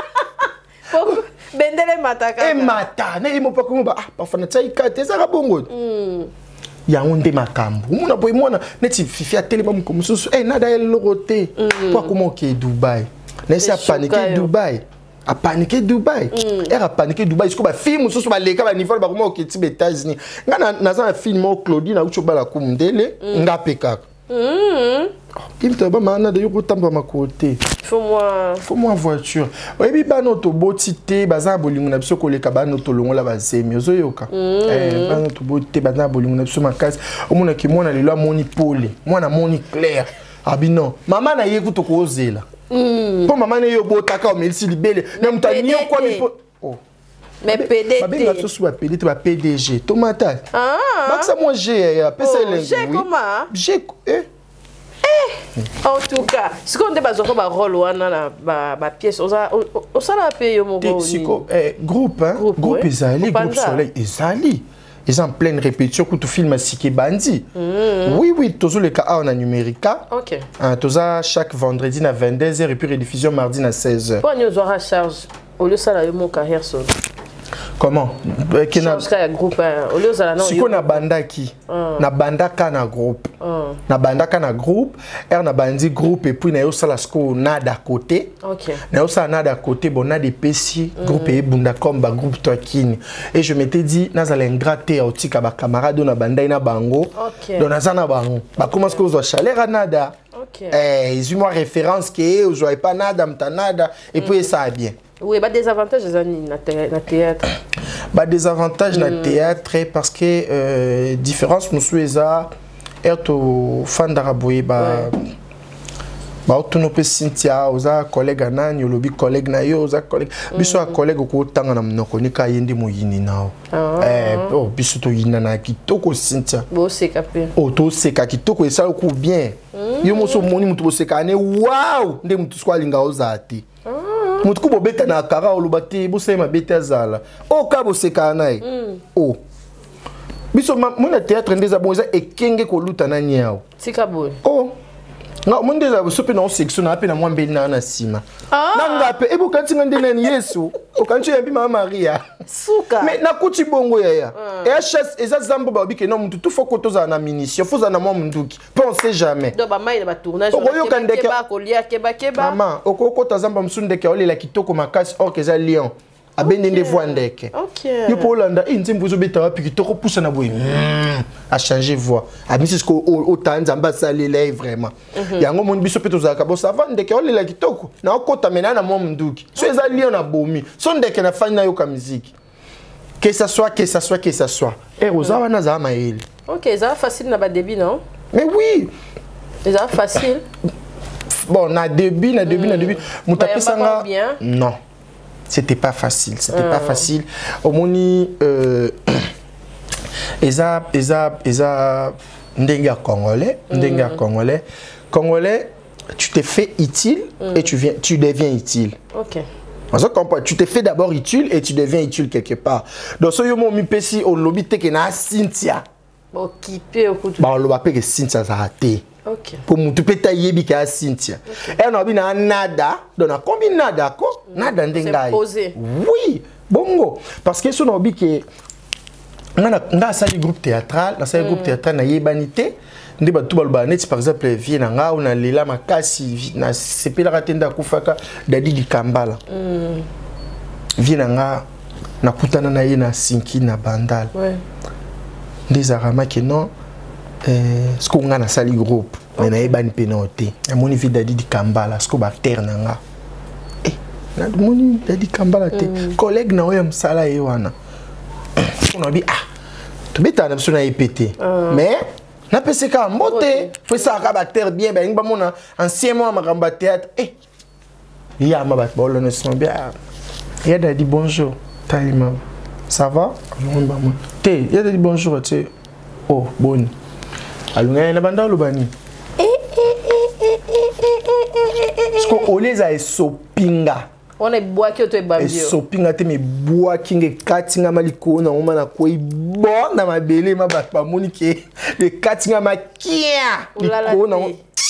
bendele mataka e mata na imo pa kuma ah parfois na tsai ka te za ka bongo ya onde makambo muna boy mwana neti fifi a tele ba muko mususu eh nada el lorote kwa kuma ke Dubai na si a paniquer Dubai a paniquer Dubai elle a paniqué Dubai parce que ba film mususu ba leka ba niveau ba kuma ke ti États-Unis nga na za film o Claudine ucho bala kumndele nga pekaka mm il te ba mana de yoko tamba makote faut moi faut moi voiture oyebi ba noto botité baza bolingo na biso koleka ba noto longola ba zemi ozoyoka eh ba noto boté baza bolingo na biso makasi omona ki mwana lelo amoni pole mwana moni clair abi non mama na ye kuto kozela po mama ne yo botaka o melisi libele na mutani yo kwa mipo oh mais P D G ba benga so ba P D G ba P D G tomata ah ba ça moi j'ai pesa lengo j'ai comment j'ai eh en tout cas ce qu'on débat sur ba rôle wana na ba ba pièce oza osala pe yo mo siko eh groupe hein groupe ezali groupe soleil ezali ils en pleine répétition que tout film Sike Bandi oui oui toujours le cas en numérica OK toza chaque vendredi na vingt-deux heures et puis rediffusion mardi na seize heures pour nous aura charge au lieu ça la mon carrière solo comment que na groupe au lieu ça la non siko na bandaki na bandaka na groupe na bandaka na groupe er na bandi groupe et puis na yo sala sko na d'à côté OK na yo sala na d'à côté bon na des pesi groupe et bunda comme ba groupe Twakini et je m'étais dit na zala ingraté otika ba camarade na bandai na bango donc na zana bango ba comment est-ce que vous chaleur nada OK eh ils ont référence que vous avez pas nada mtanada et puis ça va bien. Oui, bah des avantages na théâtre. Bah des avantages na théâtre parce que euh, différence nous eza erto fan d'araboye ba ba otono pe Cynthia oza collègue nani olobi collègue na yo oza collègue biso a collègue ko tanga na mnoko ni ka yende moyini nao eh oh biso to yina na kitoko Cynthia bo seka pe oh to seka kitoko esa ko bien yo moso moni mutu bo seka ne wow nde mutu kwa linga ozati mutu ko bobeta na kara olubati bo sema beta zala o ka bo seka nai oh biso mona théâtre ndeza bonza ekenge ko luta na nyao tika boy oh nga monde za sope na section na apena mwambe na na sima na ngape ebo kanti ngande nani Yesu o kanti yambi mama Maria suka mais na kuti bongo ya ya et hs eza zambo ba bike no mutu tout faut koto za na munition faut za na mwa munduki pensez jamais do ba mai na ba tournage ba ko lia keba keba mama okoko ta zamba msunde ke olela kitoko makasi or ke za lion abende nde voix ndeke OK yo polanda inzimbu zo beta wa piki toko poussa na boye a changer voix a misi ko o tanza mbasa lele vraiment yango mon biso peto za ka bo ça va ndeke olela kitoko na okota mena na mwa munduki so eza lion na bomi so ndeke na fanya yo ka musique que ça soit que ça soit que ça soit et rosa wana za maeli OK ça facile na ba début non mais oui ça facile bon na début na début na début mutape sanga non c'était pas facile c'était euh. pas facile au moni euh eza eza eza ndenga congolais ndenga congolais congolais tu te fais utile mm. et tu viens tu deviens utile OK on se comprend tu te fais d'abord utile et tu deviens utile quelque part donc so yo mo mi pesi au lobby te ke na Cynthia occupé au coup ba lo ba pe ke Cynthia ça raté OK pour mutu peta yebi ka Cynthia et na bina nada donc na combien nada ko nada ndenga posé oui bongo parce que so na bi ke nga asali groupe théâtral nasali groupe théâtral na yebanité ndi ba tuba ba net par exemple vie na nga na lela makasi na sepela tenda kufaka dadi di kambala vie na nga na kutana na ye na sinki na bandal ndeza rama ke non euh ce qu'on nga na sali groupe mais na yebani penauté na moni vie dadi di kambala ce ko ba terre na nga eh na moni dadi kambala te collègue na oya msala ye wana on a dit ah tu bêta na biso na épété mais na pese ka moté faut ça ka terre bien ben ba mona ancien moi makamba théâtre eh ya ma bat bolo ne sont bien ya da dit bonjour taïma ça va on ba mo té ya da dit bonjour tu oh bonne alunga na banda lobani sko oleza esopinga on est bois qui est babio esopinga te me bois kinge katinga maliko na ngoma na koi bon na mabele ma bat pa monike le katinga makia liko na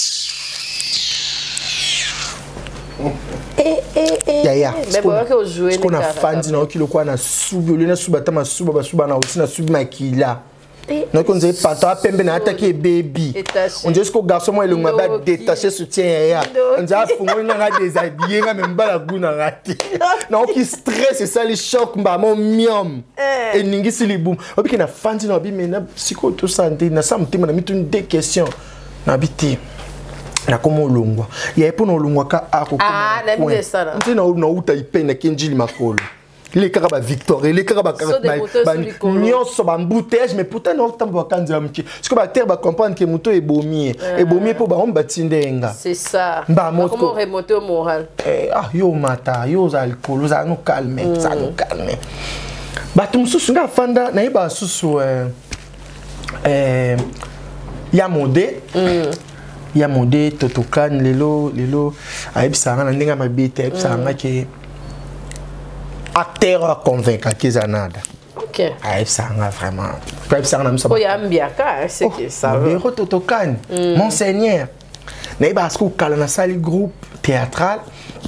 eh eh eh ya ya mais bois que jouer ce qu'on a fandi na okilo kwa na subi le na suba ta masuba basuba na aussi na subi makila. Non, on dirait pantalon pembe na attaqué baby. On dirait que garçon moi il m'a pas détaché soutien ya. On dirait fongo na nga déshabillé nga même bala guna raté. Non qui stress c'est ça les chocs mba mon miom. Et ningi si les boom. Obi na fandi na bi mais na psycho to santé na ça mtima na mitu deux questions. Na biti. Na komo longwa. Ya epo no longwa ka ako. Ah, na mi ça là. On na na uta ipenda kenjili makolo. Les carabas victoire, les carabas nyonso ba embouteillage mais pourtant non temps ba kanza mki. Parce que ba terre ba comprendre que moto est bomier. Et bomier pour ba on batindenga. C'est ça. Comment remonter au moral? Eh ah yo mata, yo za alcool, za nous calmer, ça nous calmer. Ba tum susu nga fanda na iba susu euh euh ya modé. Ya modé totokan lelo lelo aibisanga na ndinga mabite aibisanga ke acteur convaincant qu'ils en nada. Ok. Ah, ça a vraiment. Quoi ça a mis ça. Oh, il y a un biaka, c'est que ça. Bureau Totokan, monseigneur. N'est pas ce que quand on a sali groupe théâtral.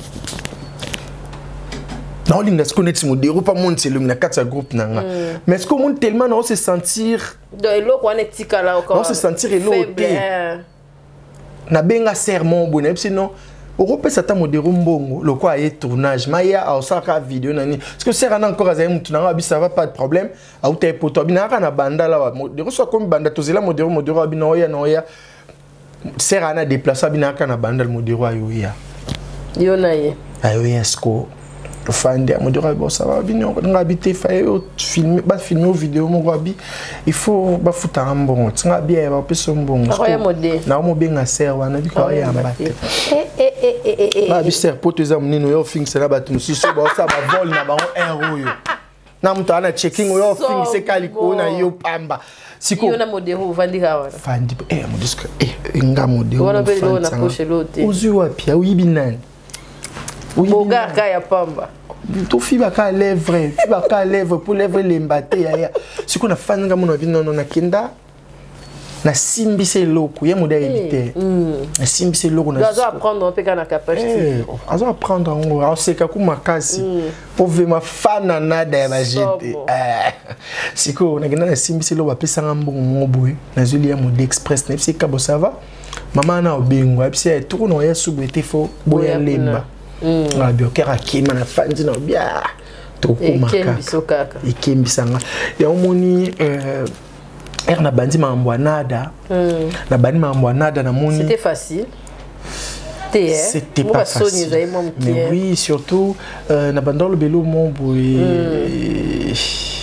Non, il n'a ce qu'on est mon bureau pas mon c'est le na quatre groupe nanga. Mais ce qu'on monte tellement on se sentir. De l'eau qu'on est tika là encore. On se sentir éloigné. Na benga sermon bonne sinon. Europe ça t'a modéré mbongo le quoi est tournage maya a osaka vidéo nani parce que c'est encore à mutu na abi ça va pas de problème a uta poto bina kana banda là modéré soit comme banda tozela modéré modéré abi no ya no ya c'est rana déplacer bina kana banda le modéré ayo ya yo na ye ayo esko le fan de modéré bon ça va bino nga habiter faire filmer ba filmer vidéo mon abi il faut ba futa mbongo tsinga bien ba peso mbongo na mo benga ser wana biko ya mbate ba biser poto za munino yo fing sera batu mususu ba sa ba vol na ba un yo na mutu ana checking yo fing se kaliko na yo pamba siko yo na modero vandika wana fandi eh modiska eh nga modero wana pe lo na poche lote uzi wapi uyibi nani boga ka ya pamba to fiba ka lèvre fiba ka lèvre pour lèvre lembate ya ya siko na fanga mona bino na kenda na simbise loko ya moda éviter na simbise loko na doit apprendre un peu kana capacité eh azo apprendre on on sait ka kuma kasi pour vraiment fana nada ya bajete eh siko na gina na simbise loko apesa ngambongo ngoboy na zuli ya mode express na psi ka bo ça va mama na obengwa psi tout no ya subete fo boya lemba la bio kera kima na fandi na bia to kuma ka ikembisanga ya omoni euh er na bandi mambo nada na bandi mambo nada na moni c'était facile c'était pas facile mais oui surtout euh, na bandolo belo mombo et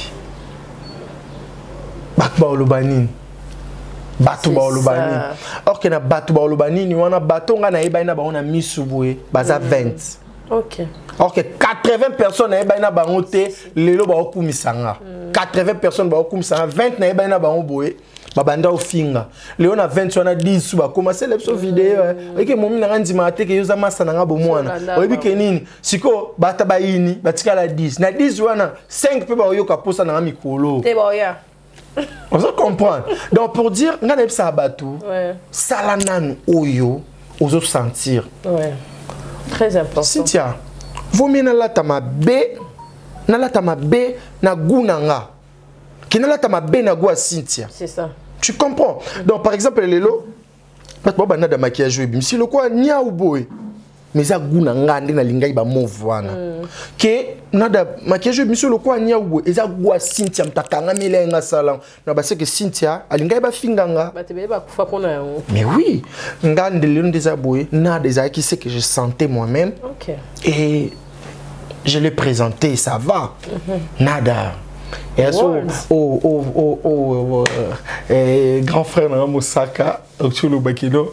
bakba olobanini bato ba olobanini or que na bato ba olobanini wana bato nga na eba ina ba ona misubué baza vingt. OK. Or que quatre-vingts personnes na eba ina ba ngote lelo ba okumisanga. quatre-vingts personnes ba okumisanga vingt na eba ina ba ngoboé ba banda ofinga. Leo na vingt wana dix ba commencer l'episode vidéo et que momi na ngandima te ke yoza masa na ngabo mwana. Oyebi ke nini siko bata ba yini batika la dix. Na dix wana cinq pe ba oyoka posa na mikolo. Te ba oya. On se comprend. Donc pour dire, on a ça bateau. Ça la nan oyo, aux sentir. Ouais. Très important. Si tiens, vous m'en la tama B, na la tama B na gunanga. qui n'a pas bien à Cynthia. C'est ça. Tu comprends? Donc par exemple les lots, pas de de maquillage si le quoi nia ou boy. Mais ça goûte ngande na linga iba mouvana. Que nada maquillage monsieur le quoi nia ou boy. Et ça goût Cynthia mtakanga melenga salam. Na ba que Cynthia alinga iba finganga. Ba te ba kufa kona. Mais oui, ngande le des aboy na des qui c'est que je sentais moi-même. OK. Et je l'ai présenté, ça va. Mm-hmm. Nada. Et au, au, au, au, au euh, grand frère Moussaka, au Chulu Bakino,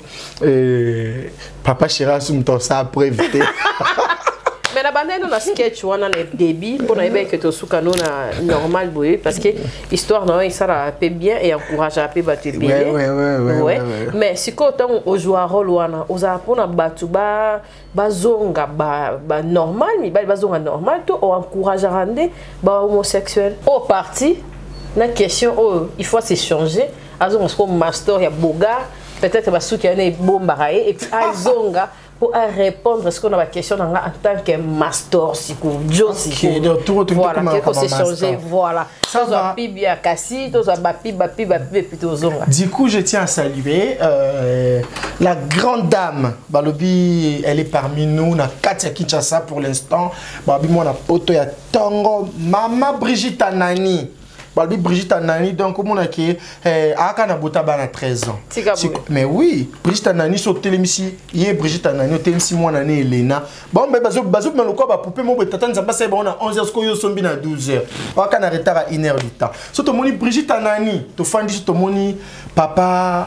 papa Chira Soumton, ça a prévité. Mais la bande dans la sketch, on a le débit pour nous que tu sois normal, parce que l'histoire non, ça la paie bien et encourage à payer battre bien. Ouais, ouais, ouais, ouais. Mais si quand on joue un rôle, on a appris à battre bas bazonga ba normal, mais ba bazonga normal, tu encourage à rendre ba homosexuel. Au parti, la question, oh, il faut s'échanger. Alors on se comme master, il y a boga, peut-être ba sou qui a une bombe baraye et puis azonga. Pour répondre à ce qu'on a la question en tant que master, si vous voilà, quelque chose changé, voilà. Ça va bien cassé, tout ça bapi bapi bapi plutôt zonga. Du coup, je tiens à saluer euh, la grande dame. Balobi, elle est parmi nous. Na Katia Kinshasa pour l'instant. Balobi moi na poto ya Tongo, Maman Brigitte Anani. Balbi Brigitte Anani, donc comment on a qui eh aka na bota bana treize ans. Mais oui, Brigitte Anani sur télémisi, hier Brigitte Anani au télémisi moi nani Elena. Bon ben bazo bazo mais le quoi ba poupée mon betata nzamba c'est bon à onze heures ko yo sombi na douze heures. Aka na retard à une heure du temps. Surtout moni Brigitte Anani, to fandi surtout moni papa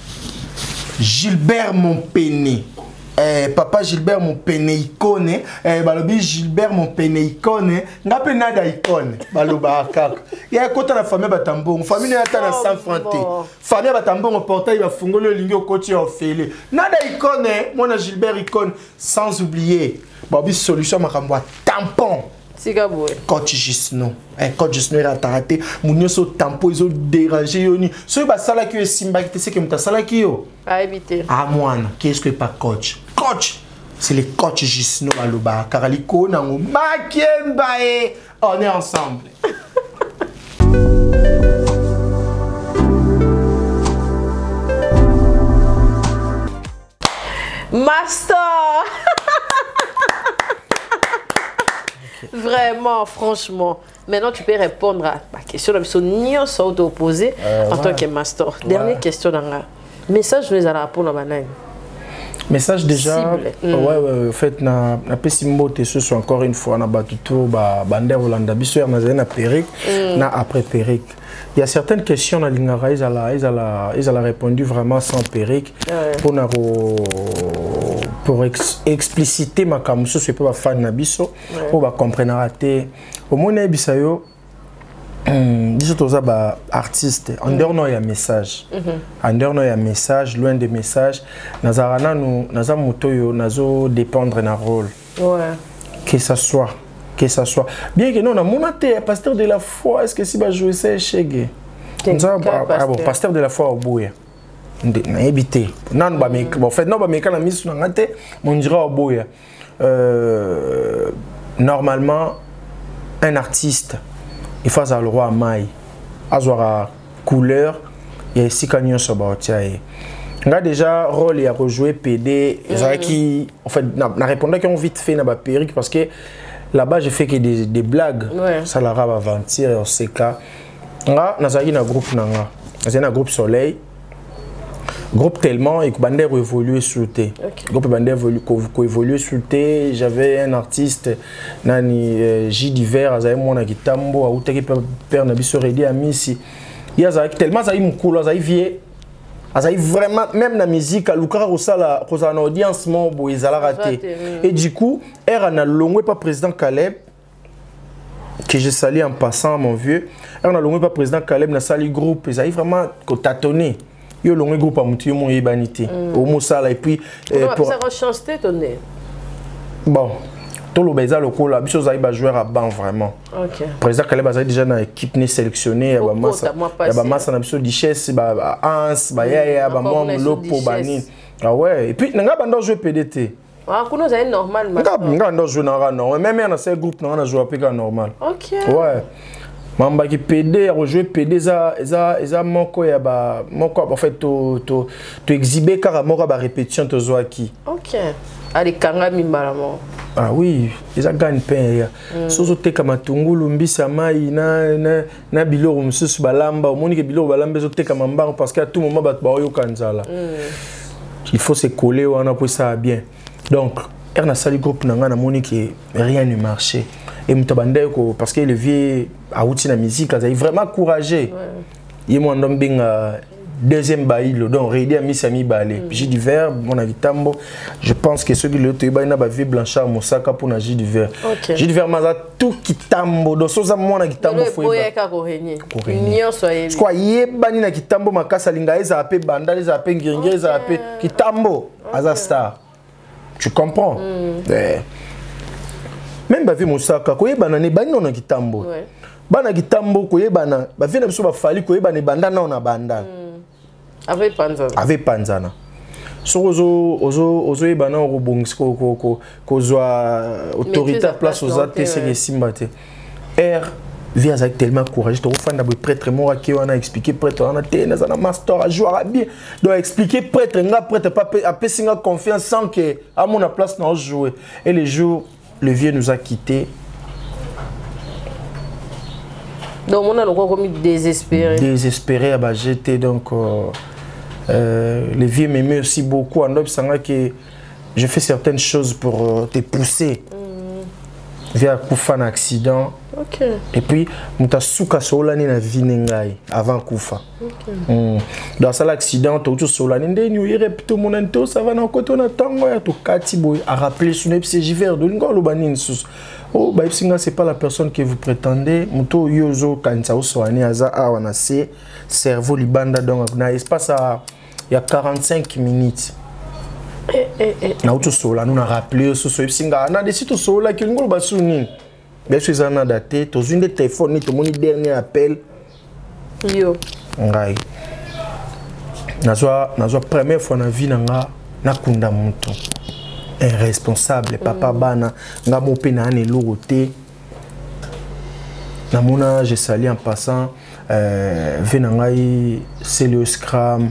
Gilbert Montpene. Eh, papa Gilbert Montpene icône, eh, balobi Gilbert Montpene icône, n'a pas nada icône, baloba kaka. Il y a côté la famille Batambon, famille n'a pas sans fronté. Famille Batambon au portail va fungolo lingo côté au félé. Nada icône, moi na Gilbert icône, sans oublier, babi solution makambo tampon. Coach Gisno, un coach Gisno est raté, mon so tampon ils ont dérangé yoni. Ce qui va sala qui est simba qui c'est que m'ta sala qui yo. À éviter. À moi, qu'est-ce que pas coach? Coach, c'est le coach Gisno Aluba, Karaliko nango Makembae. On est ensemble. Master. Vraiment, franchement. Maintenant, tu peux répondre à ma question. La question n'y sont opposés euh, en ouais. tant que master. Dernière ouais. question dans la message, nous allons répondre à ma langue. Message déjà. Mm. Ouais, ouais, en fait, na na pessimbo te ce soit encore une fois na batuto ba bander Hollanda biso na na Péric na après Péric. Il y a certaines questions na lingara ils a ils a ils a répondu vraiment sans Péric ouais. pour na pour ex, expliciter ma camuso c'est pas fan na biso ouais. pour ba comprendre raté au moins bisayo biso toza ba artiste en dehors no ya message en dehors no ya message loin des messages nazarana nous naza motoyo nazo dépendre na rôle ouais que ça soit que ça soit bien que non na monate pasteur de la foi est-ce que si ba jouer ça chege nza ah bon pasteur de la foi au boya na éviter nan ba me en fait non ba me kana misu na ngate mon dira au boya euh normalement un artiste il faut avoir le roi maille avoir couleur et si canyon sur bâtia et là déjà rôle il a rejoué P D mm-hmm. qui en fait n'a répondu qui ont vite fait na ba Péric parce que là-bas j'ai fait que des, des blagues ouais. ça la rave aventure et on sait que là nazaki na groupe nanga nazaki na groupe Soleil groupe tellement et que bander évolué sur T groupe bander évolué ko évolué sur T j'avais un artiste nani euh, J d'hiver azay mona kitambo a utaki père na biso redi amisi ya za tellement za imukulu za vie azay vraiment même la musique a lukara osala koza na audience mo bo ezala raté et du coup era na longwe pas président Caleb que je salue en passant mon vieux era na longwe pas président Caleb na sali groupe ezay vraiment ko tâtonner yo longue groupe à monter mon ébanité au mosala et puis pour ça rechanter tonner bon tout le beza le col la biso za ba joueur à banc vraiment OK président Caleb a déjà na équipe né sélectionné ya ba massa ya ba massa na biso Duchesse ba Ans ba ya ya ba mo lopo bani ah ouais et puis nga bando jouer P D T ah kuno za normal nga nga ndo jouer na non même na ce groupe na jouer P K normal OK ouais Mamba qui P D, a joué P D, ça, ça, ça, moko ya ba, moko en fait, to, to, to exhiber car moko ba répétition to zoaki. Ok. Allez, kanga mimbalamo. Ah oui, ils ont gagné pain. Soso te kama tungulu mbisa mai na na na biloro msusu balamba, au moni que biloro balamba zo te kama mbango parce qu'à tout moment bat ba yo kanzala. Il faut se coller on a pour ça bien. Donc, erna sali groupe nanga na moni que rien ne marchait. Et mutabande ko parce que le vieux a outi na musique, il a vraiment courageux. Il m'a donné un deuxième bail, donc Rédi a mis sa mi balé. Puis j'ai du verre, mon avis tambo. Je pense que ceux qui l'ont eu, il a vu Blanchard Moussaka pour na j'ai du verre. J'ai du verre, mais tout qui tambo. Donc ça moi na tambo faut. Le ka korenye. Je crois yebani na kitambo makasa linga eza apé banda, eza apé ngenge, eza apé kitambo. Aza star. Tu comprends? Même bavi Moussaka, ko yebana ne bani na kitambo. Bana kitambo ko yebana, bavi na biso ba fali ko yebana banda na na banda. Avec Panzana. Avec Panzana. So ozo ozo ozo yebana o bongis ko ko ko ko zoa autorité place aux ates c'est que simbate. R vient avec tellement courageux, to fanda bo prêtre mora ki on a expliqué prêtre on a té na na master a jouer bien. Donc expliquer prêtre nga prêtre pas a pesinga confiance sans que à mon place na jouer. Et les jours le vieux nous a quittés. Donc on a encore comme désespéré. Désespéré à j'étais donc euh, euh, le vieux m'aimait aussi beaucoup en homme sanga que je fais certaines choses pour euh, te pousser. Mm. Via kufa un accident. OK. Et puis muta suka solani na vinengai avant kufa. OK. Mm. Dans ça l'accident to tout solani ndeni irepto monento ça va na koto na tango ya to kati boy a rappeler sur ne psy vert de ngolo banine sus. Oh, bah, c'est pas la personne que vous prétendez. Muto yozo kansa oswani aza awana se cerveau libanda donc na espace à il y a quarante-cinq minutes. Eh eh eh. Na auto sola nous na rappelé so so singa na de sito sola ki ngolo basuni. Bien sûr ça na daté, to une téléphone ni to mon dernier appel. Yo. Ngai. Na zo na zo première fois na vie nga na kunda muto. Irresponsable papa bana nga mope na ane logoté na mona je sali en passant euh venangai Célio Scram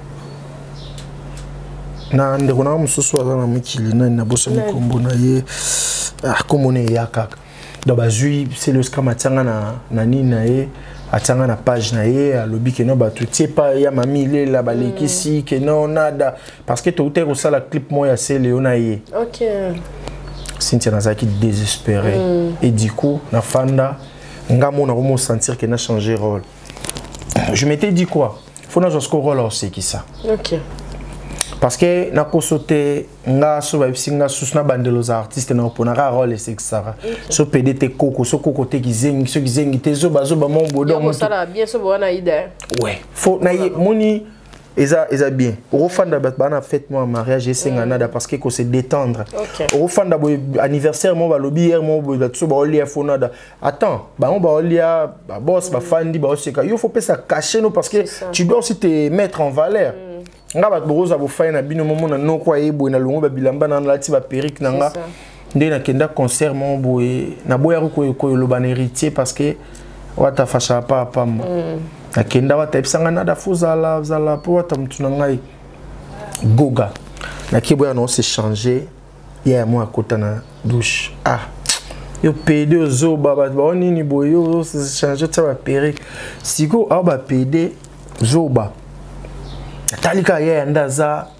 na ndeko na mususu aza na mikili na na boso mikombo na ye ah komone yaka do bazui Célio Scram atanga na na nina ye atanga na page na ye alobi ke no batu tie pa ya mami ile la balekisi ke no nada parce que tout est ça la clip moi ya Célio na ye. OK. Cynthia nazaki désespéré mm. Et du coup na fanda nga mona ko mo sentir que na changé rôle. Je m'étais dit quoi? Faut na josko rôle aussi qui ça. OK. Parce que na ko sauter nga so ba singa susna bandelo za artiste na pona ra rôle c'est ça. So P D T koko so koko te kizengi so kizengi te zo ba zo ba mon bodon. Mo sala bien so bona ida. Ouais. Faut na moni eza eza bien. Au fanda ba na fête moi mariage et singa nada parce que ko se détendre. Au fanda bo anniversaire mo ba lobi hier mo bo so ba olia fo nada. Attends, ba on ba olia ba boss ba fandi ba oseka. Il faut pas ça cacher nous parce que tu dois aussi te mettre en valeur. Nga bat boza bo fay na bino momo na no kwa yebo na longo ba bilamba na lati ba perruque na nga nde na kenda concert mo boye na boya ko ko lo ban héritier parce que wata fasha pa pa mo na kenda wata epsanga na da fuzala zala po wata mtuna ngai goga na kiboya no se changer ya mo akota na douche ah yo P D zo baba ba nini boyo se changer ta ba perruque siko a ba P D zo ba Talika ya ndaza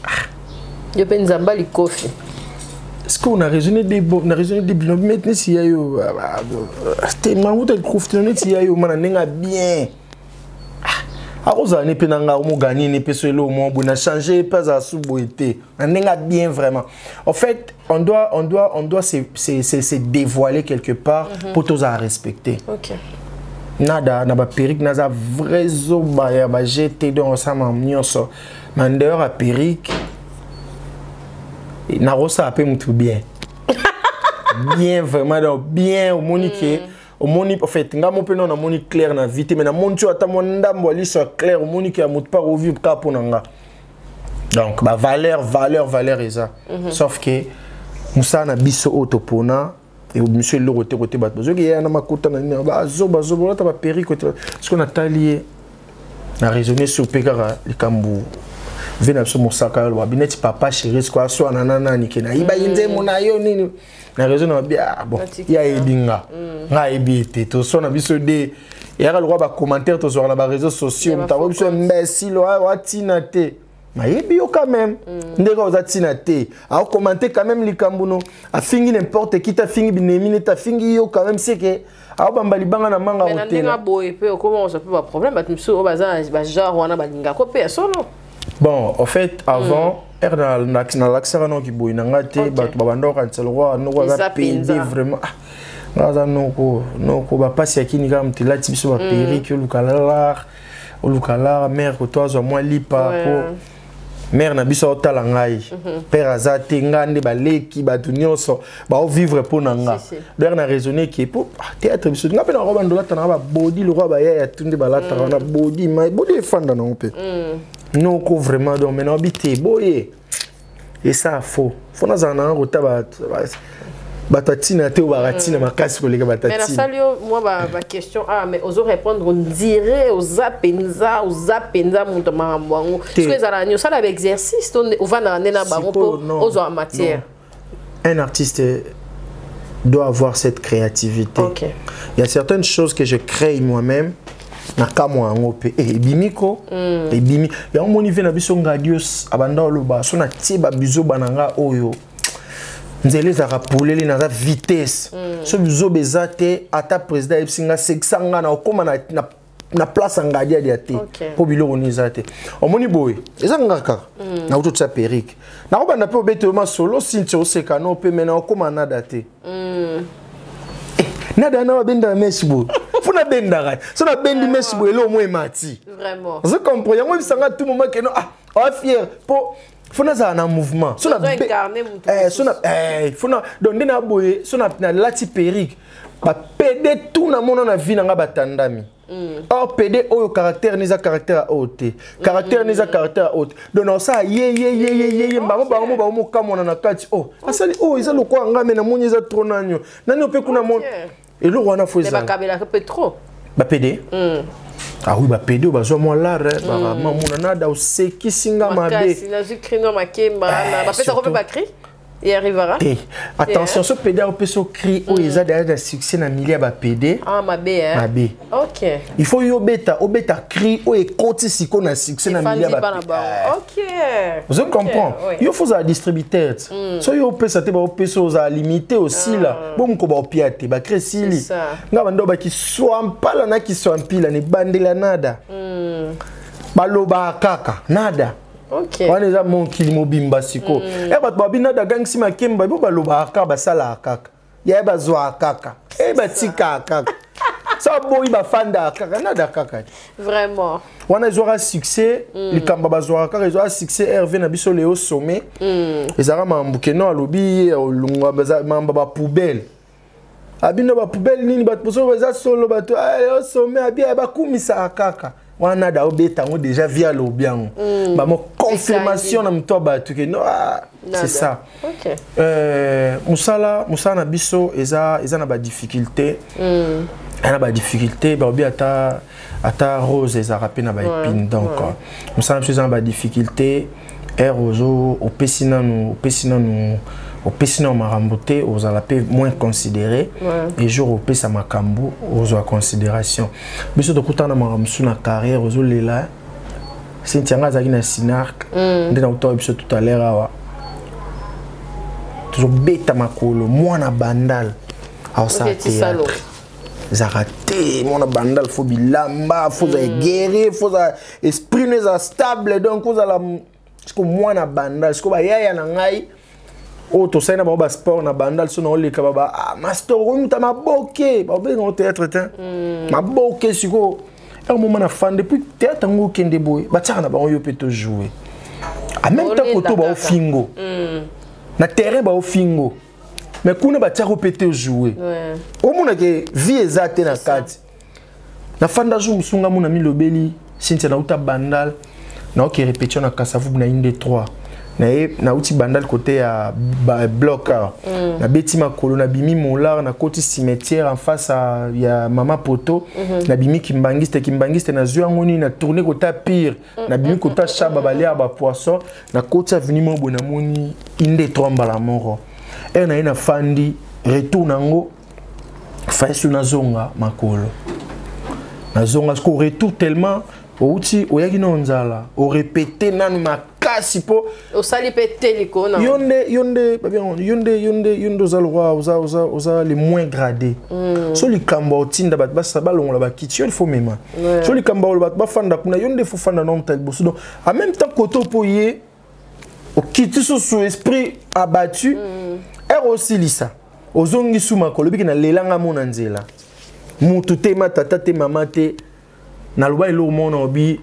yo penzamba likofi. Est-ce qu'on a raisonné des bon on a raisonné des bien maintenant si yo c'était maman tu trouves tu si yo mananenga bien ah aroza ne penanga mo gagner ne peso lo mo bona changer pas à souboité manenga bien vraiment en fait on doit on doit on doit se se se dévoiler quelque part mm -hmm. pour tous à respecter. OK. Nada na ba perruque naza vrai zo ba ya ba jeté donc ça m'a nyonso mandeur à perruque na rosa apé mutu bien bien vraiment donc bien au monique au monique en fait nga mo pe non na monique clair na vite mais na montu ata mon ndambo ali so clair au monique ya mutu pas revivre ka ponanga donc ba valeur valeur valeur eza sauf que musa na biso autopona et monsieur le côté côté bat parce que y a na makuta na ba zo ba zo ba ta ba péri côté ce qu'on a talié na raisonner sur pekara le kambu vena so mosaka lo bineti papa chéri quoi so anana ni kena iba yinze mona yo nini na raison na bien bon ya ebinga nga ebité to so na biso de ya ka le roi ba commentaire to sur na ba réseaux sociaux ta biso imbécile wa tina te ma yebi yo quand même ndeka oza tina te a commenter quand même likambuno a fingi n'importe qui ta fingi binemi ta fingi yo quand même c'est que a bamba libanga na manga hôtel mais na boy pe comment ça peut pas problème ba tumso baza ba genre wana balinga ko pe solo. Bon, en fait, avant, er na na l'accès non qui boy na ngate ba ba bando kan tselo roi no ba payer vraiment. Ngaza no ko no ko ba passer akini ka mtila tibiso ba payer que lukala lukala mère ko toi zo moi lipa ko mère na biso otala ngai père azate ngande ba leki ba tunyoso ba o vivre pour nanga der na raisonner qui pour théâtre biso ngape na roba ndola tana ba body le roi ba ya tunde ba la tana body mais body fanda na pe non ko vraiment donc maintenant habité boye et ça faux faut na zana rota ba batatina te ou baratina makasi ko les batatina mais la salio moi ba ba question ah mais ozo répondre on dirait aux apenza aux apenza monto mambo ce que ça la nyo ça avec exercice on va na na bango pour ozo en matière un artiste doit avoir cette créativité. Okay. Il y a certaines choses que je crée moi-même naka mo ngope e bimiko e bimi ya mo ni vena biso ngadios abanda loba so na tiba bizo bananga oyo nzele za rapoleli na za vitesse so bizo bezate ata président epsinga sexanga na okoma na na place ngadia dia te po biloko ni zate omoni boy ezanga kaka na uto tsa perique na ko banda pe obeto ma solo sincho sekano pe mena okoma na date nada na benda mesbo funa benda ga so na bendi mesbo elo mo emati vraiment je comprends yango bisanga tout moment que non ah on fier po funa za na mouvement so na eh so na eh funa donc na boye so na na lati perique ba pede tout na mona na vie na nga batandami or pede oyo caractère niza caractère haute caractère niza caractère haute donc ça ye ye ye ye ye mbango bango ba mo kamona na kati oh asali oh isa lokwa ngame na moni za trop nanyo nani ope kuna mon et le roi na faut ça ba kabela peu trop ba pede ah oui ba pede ba zo mo la re ba mamuna na da oseki singa mabe makasi na zikrino makemba na ba pesa ko ba cri il arrivera. Eh, attention, ce pédé au peso cri où ils ont derrière succès na milliard ba pédé. Ah ma bé hein. Ma bé. OK. Il faut yo beta, au beta cri où est côté si qu'on a succès na milliard ba. OK. Vous comprenez? Il faut ça distribuer. So yo pesa te ba au peso za limité aussi là. Bon ko ba piate ba créer sili. Nga bando ba ki soit pala na ki soit pila ni bandela nada. Baloba kaka nada. OK. On est à mon kilimo bimba siko. E ba babina da gang si makemba bo baloba aka ba sala kaka. Ya ba zwa kaka. E ba tika kaka. Ça boy ba fanda kaka na da kaka. Vraiment. On a zwa succès, les kamba ba zwa kaka zwa succès Hervé na biso Léo sommet. Ezara mambuke no alobi olunga ba mamba ba poubelle. Abino ba poubelle nini ba poso ba solo ba to Léo sommet abia ba kumisa kaka. On a déjà via l'obiang. Bah mon confirmation na mto ba tu que non c'est ça. OK. Euh Musala Musana biso eza eza na ba difficulté. Mm. Na ba difficulté ba obi ata ata rose eza rapé na ba épine donc Musala biso na ba difficulté er ozo au pesina nous au pesina nous au pesina maramboté aux alapé moins considéré et jour au pesa makambu aux en considération biso de kutana maramsu na carrière aux lela Cynthia zaki na sinark ndena uto biso tout à l'heure awa toujours beta makolo mwana bandal au ça théâtre zaraté mwana bandal faut bilamba faut za guerrier faut za esprit ne za stable donc vous ala ko mwana bandal ko ba yaya na ngai o to saina ba ba sport na bandal so na oleka baba ah master room ta maboke ba be no théâtre ta maboke siko un moment na fan depuis théâtre ngo kende boy ba tsaka na ba yo peut jouer en même temps ko to ba fingo na terrain ba fingo mais kuna ba tsaka peut jouer o mona ke vie exacte na kati na fanda jour sunga mona milobeli Cynthia na uta bandal na ok répétition na Kasavu na inde trois na uti bandal côté à bloc na beti makolo na bimi molar na côté cimetière en face à ya mama poto na bimi kimbangiste kimbangiste na zua ngoni na tourner côté pire na bimi côté chaba balia ba poisson na côté avenue mobo na moni inde tromba la moro e na ina fandi retour nango faisou na zonga makolo na zonga ko retour tellement outi oyaki na nzala o répéter nanu makasi po o sali pété liko na yonde yonde ba bien yonde yonde yonde za le roi oza oza oza les moins gradés so li kamba otinda bat basa balongola ba kiti il faut même so li kamba bat ba fanda kuna yonde faut fanda non tel bosso donc en même temps koto poye o kiti so sous esprit abattu er aussi lisa ozongi suma kolobi na lelanga mona nzela mutu te mata tata mama te na loi lo mona obi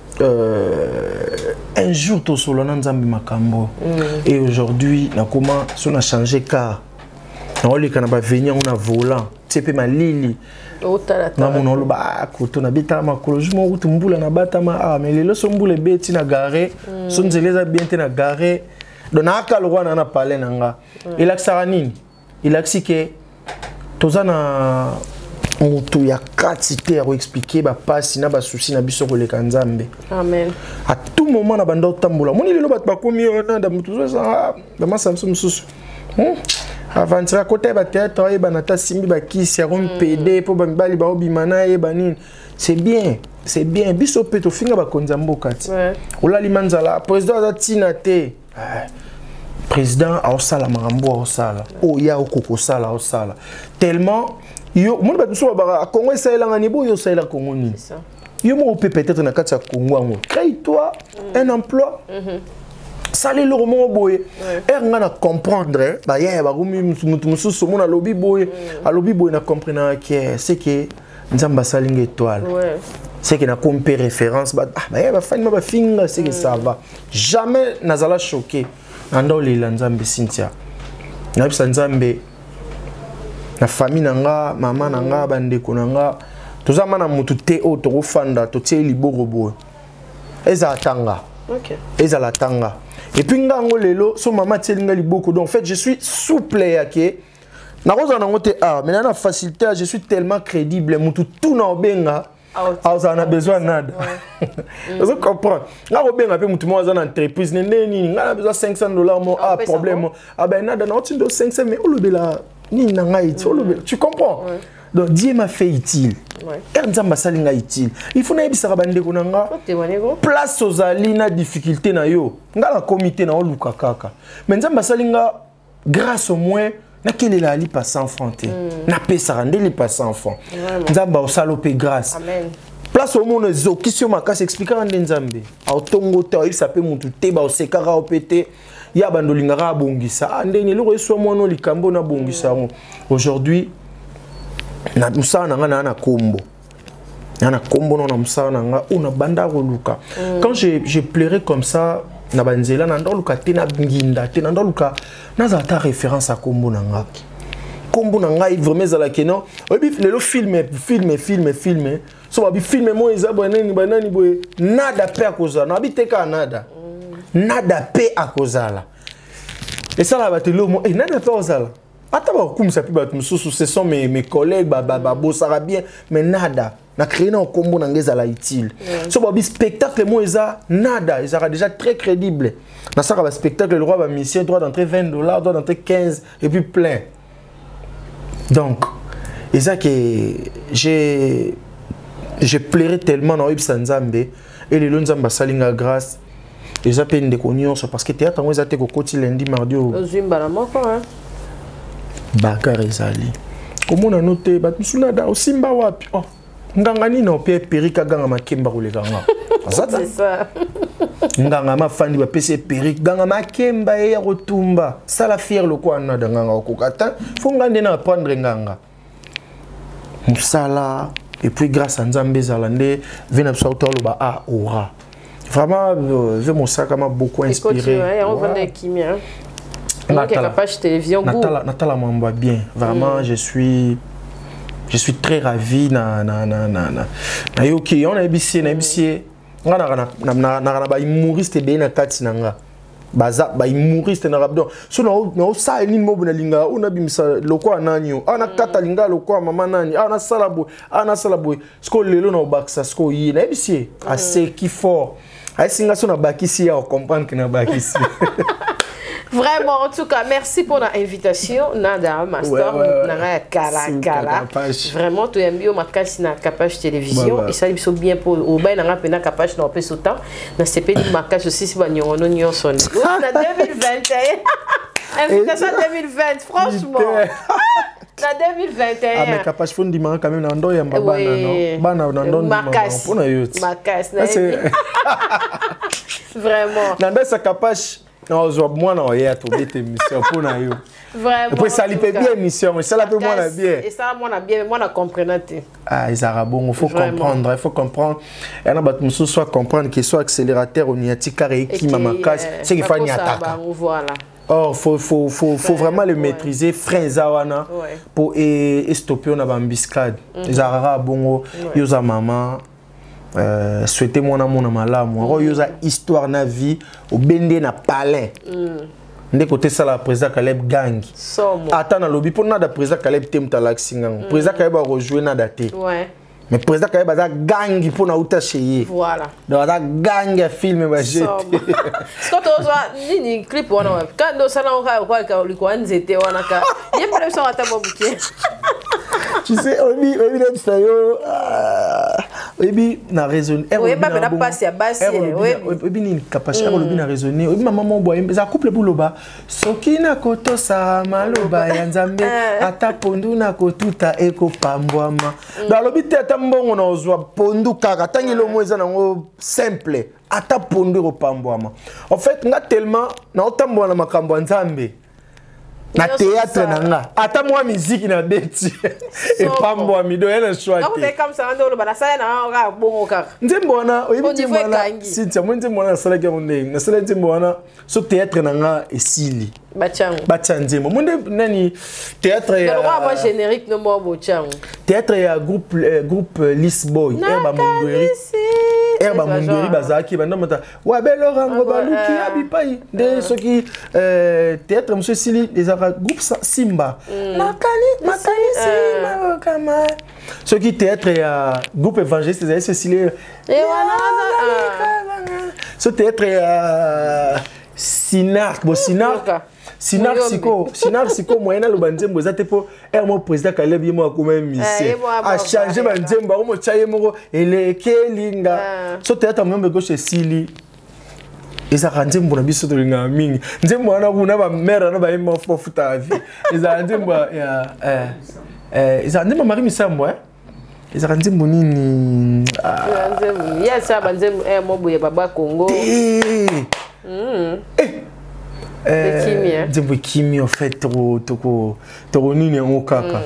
euh, un jour to solo na nzambi makambo et aujourd'hui na comment so na changer car na oli kana ba venir on a volant tepe malili otala na mona lo ba koto na bita makolo jumo utu mbula na bata ma ah mais lelo so mbule beti na gare so nzeleza bien te na gare dona aka lo wana na parler nanga il a sara nini il a que tozana mutu ya katite à expliquer ba passe na ba souci na biso ko le kanzambe amen à tout moment na banda tambola moni lelo bat ba komi na da mutu ça da masamso mususu avancer côté ba théâtre et ba nata simbi ba kisi ya rom pd po ba mbali ba obimana e ba nini c'est bien c'est bien biso peto finga ba konzambo kati ola limanzala président za tina te président a osala marambo a osala oya okoko sala osala tellement yo mon ba so ba Congo ça ela ngani bo yo ça ela Congo ni yo mo peut peut-être na kati ya Congo ngo crée-toi un emploi sali le romo boye er ngana comprendre ba ya ba rumi mutu mususu mo na lobby boye a lobby boye na comprendre que c'est que nzamba salinga étoile c'est que na compé référence ba ba ya ba fani ba finga c'est que ça va jamais nazala choqué ando le nzambe Cynthia na bisa nzambe na famille nanga mama nanga bandeko nanga tozama na mutu te o to fanda to tie liboro bo eza tanga OK eza la tanga et puis ngango lelo so mama tielinga liboko donc en fait je suis souple ya ke na roza na ngote ah mais na facilité je suis tellement crédible mutu tout na obenga ah on a besoin nada vous comprenez nga obenga pe mutu mo za na entreprise nene nini nga na besoin cinq cents dollars mo ah problème ah ben nada na otindo cinq cents mais olobela ni nanga iti olobela tu comprends donc Dieu m'a fait utile er nzamba salinga utile il faut na yebisa bandeko nanga place ozali na difficulté na yo nga na comité na oluka kaka mais nzamba salinga grâce au moins na kele la li pas cent francs na pesa rande li pas cent francs nzamba osalope grâce amen place au monde zo kisio makasi expliquer ande nzambe autongo te il s'appelle mutu te ba osekara opete ya bandolingara bongisa andeni loko eso mwana likambo na bongisa aujourd'hui na musana nga na kombo na kombo na musana nga ona banda roluka quand j'ai j'ai pleuré comme ça na banzela na ndoluka te na nginda te na ndoluka na za ta référence à kombo na nga kombo na nga il vraiment za que non obi lelo filmer filmer filmer filmer so ba bi filmer mo eza banani banani boye nada pe akoza na bi teka nada nada pe akozala et ça là ba te lo mo et nada pe ozala ata ba comme ça pi ba mususu ce sont mes mes collègues ba ba bo ça bien mais nada na créé na kombo na ngeza la utile so ba bi spectacle mo eza nada ils sera déjà très crédible na ça ba spectacle le roi ba mission droit d'entrer vingt dollars droit d'entrer quinze et puis plein donc et ça que j'ai j'ai pleuré tellement dans Ibsa Nzambe et les Nzamba salinga grâce et ça peine de connaissance parce que théâtre on était au côté lundi mardi au Zimba la moko hein Bakar ezali comment on a noté ba musuna da osimba wapi oh ngangani na pe perika ganga makemba kolekanga c'est ça nganga mafandi ba pese perika ganga makemba ya rotumba ça la fier le quoi na nganga okokata faut ngande na apprendre nganga musala et puis grâce à Nzambe Zalande vient absolument le ba a aura vraiment je mon sac m'a beaucoup inspiré on va de kimia donc la page télévision Natala Natala m'envoie bien vraiment je suis je suis très ravi na na na na na yoki on a bisi na bisi ngana na na na ba humoriste be na kati nanga baza ba humoriste na rabdo so na na sa ni mo bona linga ona bimisa lokwa nani ana kata linga lokwa mama nani ana salabo ana salabo sko lelo na obaksa sko yi na ebisi assez qui fort ai singa so na bakisi ya comprendre que na bakisi. Vraiment, en tout cas, merci pour l'invitation. Nada, Master, Nara Kala Kala. Vraiment, tu aimes bien ma casse na Capage Télévision. Et ça, ils sont bien pour au bain, Nara Pena Capage, n'a pas ce temps. Na C P de ma casse aussi, si on a un son. Na deux mille vingt et un. Invitation deux mille vingt, franchement. Na deux mille vingt et un. Ah, mais Capage Fond dit quand même, Nando et Mbaba, non? Bana, Nando, ma casse. Ma casse, vraiment. Nando, ça Capage. Non, je vois moi non hier tout bien émission pour na yo. Vraiment. Et puis ça lui fait bien émission, mais ça la fait moi na bien. Et ça moi na bien, moi na comprendre. Ah, ils arabes, il faut comprendre, il faut comprendre. Et là bah tout soit comprendre que soit accélérateur ou niati carré qui mama casse, c'est qu'il faut ni attaquer. Voilà. Or faut faut faut faut vraiment le maîtriser frein zawana pour et stopper on a embuscade. Les arabes bongo, yoza maman. Euh, souhaitez mon amour na malamu ro yoza histoire na vie au bende na palais ndé côté ça la président Caleb gang attends na lobby pour na da président Caleb tem talaxinga président Caleb va rejouer na daté ouais mais président Caleb za gang pour na uta chez voilà donc za gang film va jeter quand on voit ni ni clip wana quand on sala on ka kwa ka liko nzete wana ka yemba le son atabo buke. Tu sais, Obi, Obi, Obi, ça yo, Obi, n'a raisonné. Oui, bah, mais la passe à basse. Obi, ni capable, Obi, n'a raisonné. Obi, maman, mon boy, ça couple pour loba. Soki na koto sa maloba yanzambe, ata pondu na kotuta eko pambwama. Dans l'obi teta mbongo na ozwa pondu kaka, tangi lo mo eza nango simple, ata pondu eko pambwama. En fait, nga tellement na otambo na makambo nzambe. Na théâtre nanga ata moi musique na beti et pambo amido yana choix quand c'est comme ça ndo bana ça na nga bongo kaka nzembona oyibi mwana si tia mwenze mwana sala ke monde na sala nzembona so théâtre nanga esili bachango bachanzemo monde nani théâtre ya moi générique no mo bochango théâtre ya groupe groupe Lisboy Herba Mundori Herba Mundori bazaki banda mata wa belorango baluki abipai de soki théâtre monsieur Sili les groupe Simba makani makani Simba kama ce qui théâtre ya groupe évangéliste c'est Cécile et voilà ce théâtre ya Sinark bo Sinark Sinark siko Sinark siko moyena lo banzembo zate po er mo président Caleb yemo akoma mission a changer banzembo mo chaye mo ele kelinga so théâtre mo gauche Sili eza kanzembo na biso to linga mingi nzembo wana kuna ba mère na ba yemo fofuta vie eza nzembo ya eh eh eza nzembo Marie Misambo eh eza nzembo nini nzembo ya sa banzembo eh mobo ya baba Congo mm eh kimia nzembo kimia en fait toko toko toko nini ngo kaka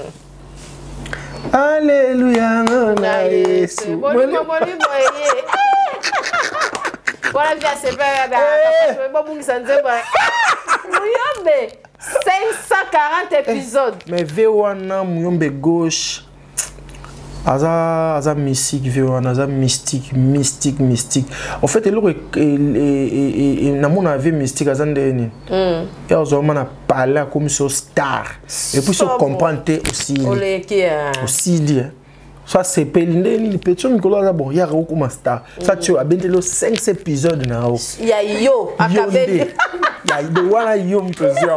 Alléluia na Yesu moni moni moye. Voilà, bien, c'est pas grave. Je vais vous dire, Mouyombe, cinq cent quarante épisodes. Mais Véwana, Mouyombe gauche, Aza, Aza mystique, Véwana, Aza mystique, mystique, mystique. En fait, il y a un avis mystique, Aza ndeni. Il y a un parlé comme sur star. Et puis, on comprend aussi. Aussi, soit c'est pelindé ni petit mikolo za bon ya ko comme star ça tu as bendelo cinq épisodes na o ya yo akabeli ya de wala yo mtozia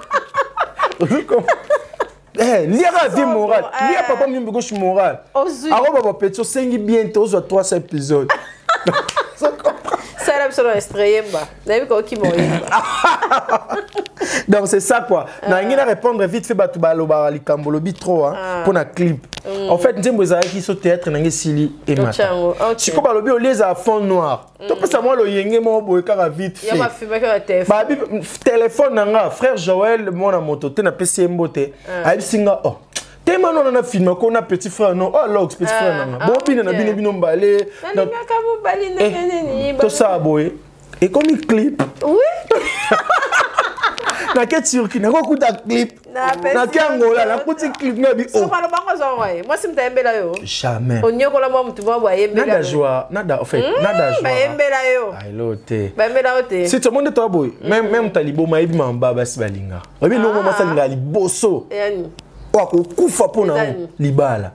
eh lira vie morale lira papa mimbe gauche morale aro baba petit cinq bientôt zo trois épisodes ça là sur estreyemba na bi ko ki moyemba donc c'est ça quoi na ngina répondre vite fait batu baloba likambo lobi trop hein pour na clip en fait nzembo ezaki so théâtre na ngesili et mata siko balobi o les à fond noir to pesa moi lo yenge mo boye kaka vite fait ya ma filmer ka téléphone ba téléphone nanga frère Joël mona moto te na pesi mbote ai singa oh tema non na film ko na petit frère non oh lox petit frère nanga bo bina na bino bino mbale na ka mo bali na nini to ça boye et comme il clip oui na ke Turquie na ko kuta clip na ke Angola na kuti clip na bi o so palo bango zo ouais moi sim tembela yo jamais on nyoko la mtu bwa yembela nada joie nada en fait nada joie ba yembela yo ai lote ba yembela ote si tout le monde toi boy même même talibo ma yebi mamba basi balinga obi no mo salinga liboso yani wa ko kufa pona libala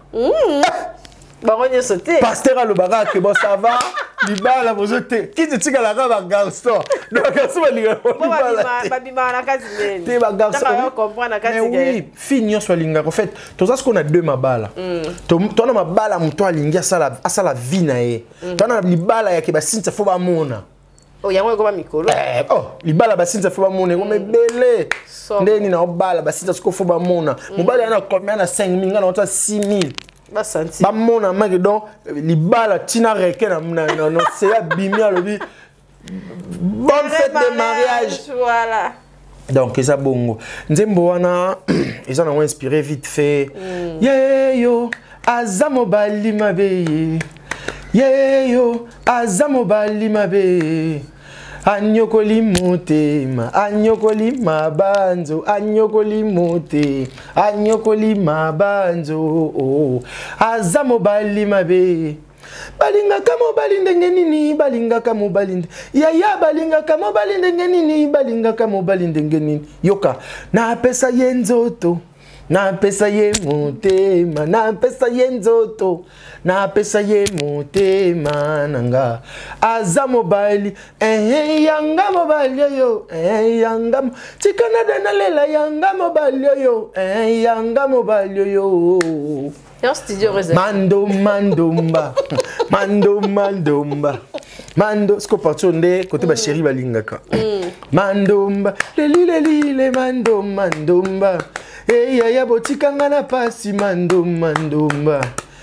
bango nyoso te pasteur alobaka ke bon ça va libala bozote qui te tika la ba garçon donc garçon balinga libala ba bima na kazi nene te ba garçon on comprend na kazi mais oui finir soit linga en fait tout ça ce qu'on a deux mabala to to na mabala mto alingi asala asala vie na ye to na libala ya ke ba sinta fo ba mona oh yango ko ba mikolo eh oh libala ba sinta fo ba mona ko mebele ndeni na obala ba sinta ko fo ba mona mobala na combien na cinq mille ngana ota six mille ba santi ba mona maki donc libala tina reke na na no c'est ya bimia lobi bonne fête de mariage voilà donc eza bongo nzembo wana eza na inspiré vite fait yeah yo azamo bali mabe yeah yo azamo bali mabe anyokoli motema anyokoli mabanzo anyokoli mote anyokoli mabanzo oh azamo bali mabe balinga kamo balinde ngenini balinga kamo balinde ya ya balinga kamo balinde ngenini balinga kamo balinde ngenini yoka na pesa yenzoto na pesa ye motema na pesa ye nzoto na pesa ye motema nanga aza mobali eh yanga mobali yo eh yanga tikana dana lela yanga mobali yo eh yanga mobali yo en studio réservé mando mandomba mando mandomba mando sko partonde côté ba chéri balingaka mandomba leli leli le mando mandomba eh ya ya botikanga na pasi mando mandomba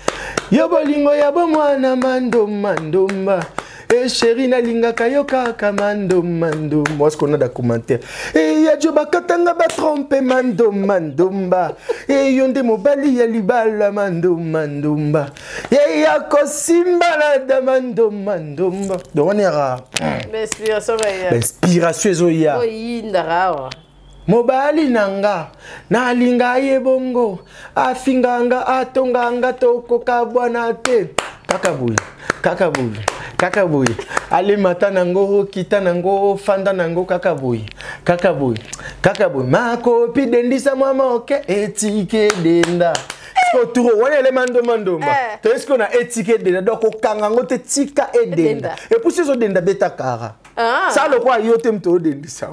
yo bolingo ya bo mwana mando mandomba eh chéri na lingaka yo kaka mando mando moi ce qu'on a da commentaire eh ya jo bakatanga ba tromper mando mandomba eh yonde mobali ya libala mando mandomba eh ya kosimba na da mando mandomba donc on ira inspiration ya inspiration zo ya oyinda rawa mobali nanga na linga ye bongo afinganga atonganga toko kabwana te kakabuyi kakabuyi kakabuyi ale mata nango kita nango fanda nango kakabuyi kakabuyi kakabuyi makopi dendisa mama oke etike denda ko turo wona le mando mando ba to esko na etike denda donc okanga ngote tika edenda et pour ces denda beta kara ça le quoi yote mto dendisa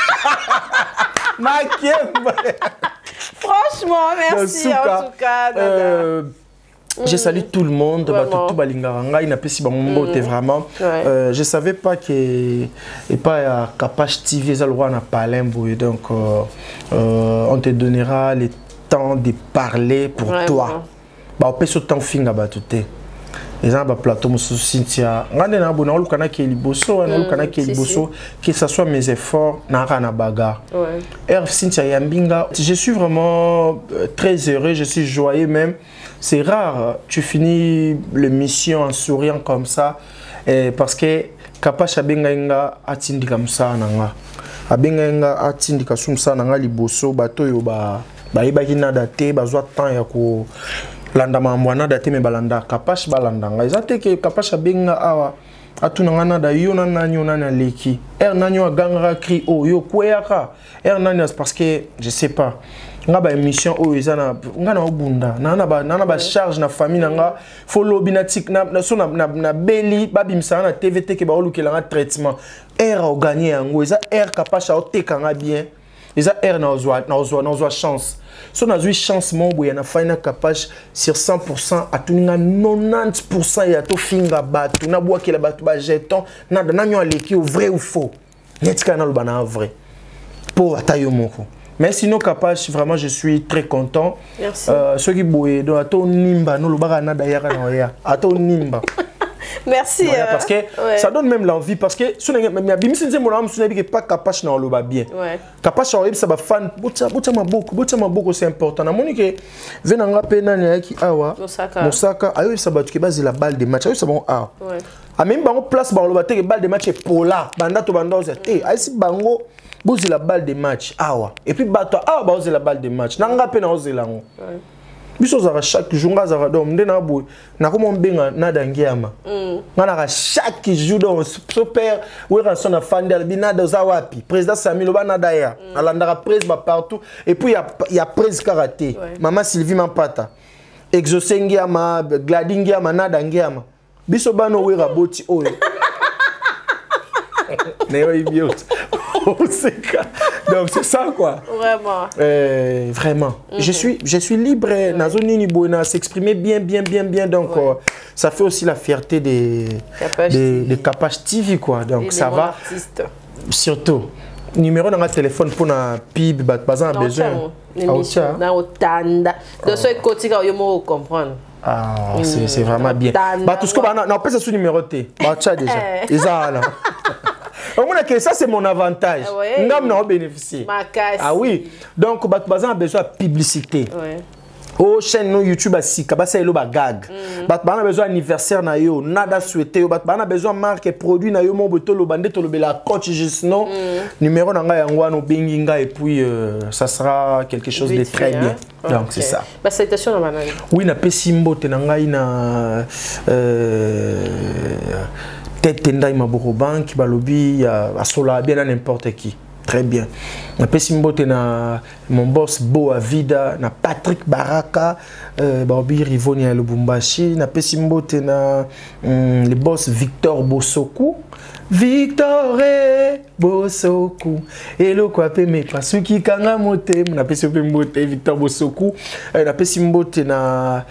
franchement merci en tout cas euh, je salue tout le monde tout balingaranga il n'a pas si bon mbote vraiment euh, je savais pas que et pas à Kapash T V ça le roi na palembo donc euh, euh, on te donnera le temps de parler pour vraiment. Toi bah on peut ce temps finga ba tout les gens ba plateau musu Cynthia ngande na bona olukana ke liboso na olukana ke liboso que ça soit mes efforts na kana baga ouais R Cynthia Yambinga je suis vraiment très heureux je suis joyeux même c'est rare tu finis l'émission en souriant comme ça et parce que Kapash abenga atindi comme ça nanga abenga atindi kasum ça nanga liboso bato yo ba ba ibaki na date bazwa temps ya ko landa mambwana date me balanda Kapash balanda nga ezate ke Kapash abenga awa atuna ngana da yo na nanyo na leki er nanyo aganga cri o yo kweyaka er nanyo parce que je sais pas nga ba émission o ezana nga na obunda nana ba nana ba charge na famille nga fo lobinatik na so na na beli babimsa na T V T ke ba olukela nga traitement er o gagner yango eza er Kapash o tekanga bien eza er na ozwa na ozwa na ozwa chance so na zui chance mon boya na faina Kapash sur cent pour cent atuninga quatre-vingt-dix pour cent ya to finga batu na bwa kila batu ba jeton na na nyo aleki au vrai ou faux netika na lobana vrai pour atayo moko mais sinon Kapash vraiment je suis très content merci euh ceux qui boye do ato nimba no lobaka na dayaka na oya ato nimba merci ouais, parce que ouais. Ça donne même l'envie parce que si on bimisi nzembo na msuna bike pas Kapash na loba bien ouais Kapash on ça ba fan botsa botsa maboko botsa maboko c'est important na monique venanga pena na yaki awa Mosaka Mosaka ayo ça ba tu ke base la balle de match ayo ça bon ah ouais a même bango place bango ba te balle de match pola banda to banda oza eh aisi bango bozi la balle de match awa et puis bato awa ba ozi la balle de match nanga pe na ozi lango biso za chaque jour nga za dom ndena bo na ko mombenga na dangiama ngana chaque jour donc super wera son afandel binada za wapi président Samilo banada ya alandaka presse ba partout et puis il y a il y a presse karaté maman Sylvie Mampata exosengiama gladingiama na dangiama biso bano wera boti oyo Néo idiot. Donc c'est ça quoi. Vraiment. Euh, vraiment. Mm-hmm. Je suis, je suis libre. Ouais. Nazoni Nibouna s'exprimer bien, bien, bien, bien. Donc ouais. euh, ça fait aussi la fierté des des, des Capache T V quoi. Donc et ça va. Artistes. Surtout. Numéro dans le téléphone pour na pib, bat bazan a besoin. L'émission na otanda. De ce côté là, yo comprendre. Ah, c'est c'est vraiment bien. Bah tout ce que bah non, pas ce numéro T. Bah tu as déjà. Isa là. Que ça c'est mon avantage. Oui. Nous n'avons bénéficié. Ah oui. Donc bah bazan a besoin de publicité. Oui. Oh chaîne no YouTube asi kabasa elo ba gag. Bat ba na besoin anniversaire na yo, nada souhaité yo, bat ba na besoin marque produit na yo mon boto lo bande to lo bela coach justement. Numéro na nga yango no benginga et puis euh, ça sera quelque chose de très bien. Donc c'est ça. Ba salutation na banani. Oui na pesimbo te na ngai na euh tête ndai maboko bank balobi ya asola bien à n'importe qui. Très bien. Na pesimbote na mon boss Boa Vida, na Patrick Baraka, euh, Barbie Rivoni à Lubumbashi, na pesimbote na um, le boss Victor Bosoku, Victor Bosoku, et le quoi pe me pasuki kanga mote, na pesimbote Victor Bosoku, na pesimbote na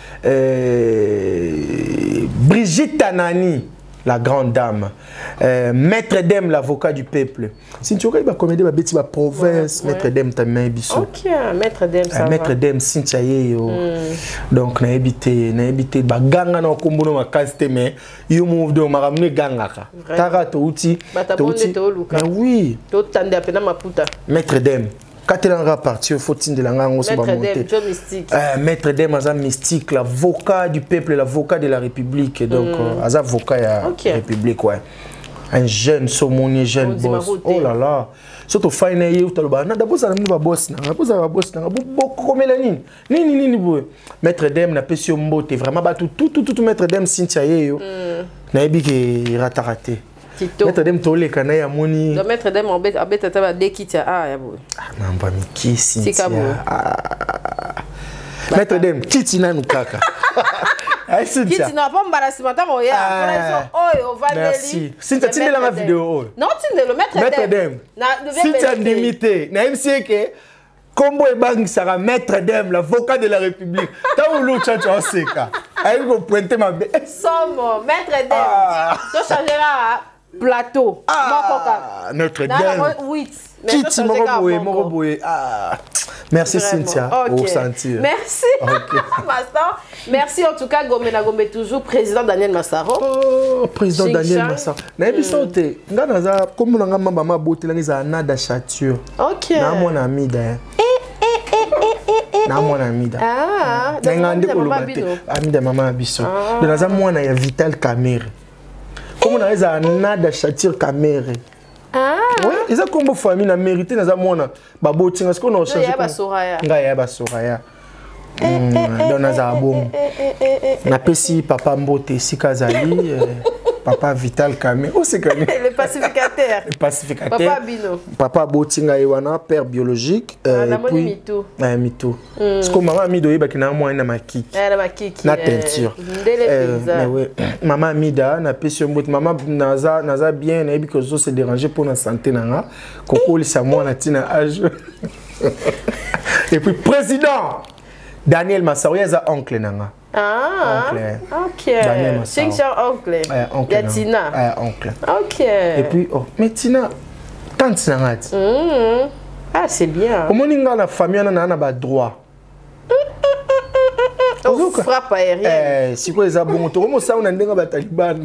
euh, Brigitte Tanani. La grande dame, euh, Maître Dem, l'avocat du peuple. Si tu regardes la comédie, la bêtise, la province, ouais, Maître ouais. Dem, ta main biso. Ok, Maître Dem, ça euh, Maître va. Dem, Cynthia Yeyo. Mm. Donc, na habité, na habité, ba ganga na kombono ma caste mais yo move de ma ramener ganga ka. Tara to uti. Ba ta bonne to luka. Oui. To tande apena maputa. Maître Dem. Quand il est parti, il faut que la Maître Dem, Joe Mystique. Euh, Maître Dem, Azam Mystique, l'avocat du peuple, l'avocat de la République. Donc, mm. euh, avocat de la okay. République, ouais. Un jeune, saumonier, jeune boss. Oh là là. Surtout, fine, il y a d'abord, ça n'a pas boss. D'abord, ça n'a pas boss. Beaucoup comme Mélanine. Ni, ni, ni, ni. Maître Dem, n'a pas si on botte. Vraiment, tout, tout, tout, tout, Maître Dem, Cynthia Yeyo. N'a pas qu'il rate raté. Maître Dem tole kana ya moni. Le Maître Dem embête embête tata dekita ah ya bo. Ah mamba miki Cynthia. Maître Dem kiti na nukaka. Ai Cynthia. Kiti na pas embarrassement ta moya. Oyo va merci. Cynthia tinde la vidéo. Non tinde le Maître Dem. Na Cynthia limité. Na M C que Combo et Bang sera Maître Dem, l'avocat de la République. T'as où l'autre tu as seka. Ai go pointer ma bé. Somme Maître Dem. Tu changeras plateau. Ah, Notre Dame. Oui. Kiti Moroboé, Moroboé. Ah. Merci vraiment. Cynthia. Okay. Au sentir. Merci. Okay. Master. Merci en tout cas Gomena Gombe toujours président Daniel Massaro. Oh, président Ching Daniel Chang. Massaro. Na ebisote, nga naza comme nga mama mama bote la ngiza nada chature. OK. Na mon ami da. Eh eh eh eh eh. Na mon ami da. Ah, na ngande ko lobate. Ami da mama biso. De naza mwana ya Vital Camere. Comme on a ça nada chature Camere. Ah. Oui, ils ont comme famille na mérité na za mwana ba botinga ce qu'on a changé. Nga ya ba soraya. Nga ya ba soraya. Dans naza bon. Na pesi papa Mbote Sikazali, papa Vital Camere. Oh c'est quand le pacificateur. Le pacificateur. Papa Bino. Papa Botinga Ewana, père biologique euh, et puis Mito. Ah Mito. Parce que maman Mido yeba kina moi na makiki. Na makiki. Na teinture. Mais ouais. Maman Mida na pesi Mbote, maman naza naza bien na yebi que zo se déranger pour la santé nanga. Koko li sa moi na tina âge. Et puis président Daniel Massaro ya oncle nanga. Ah, oncle. Ok. Daniel Massaro. C'est oncle. Ouais, oncle. Ya Tina. Ouais, oncle. Ok. Et puis oh, mais Tina tante nanga. Mm. Ah, c'est bien. Comment ninga la famille na na ba droit. On frappe aérienne. Eh, si quoi les abons, tu comment ça on a ndenga ba Taliban.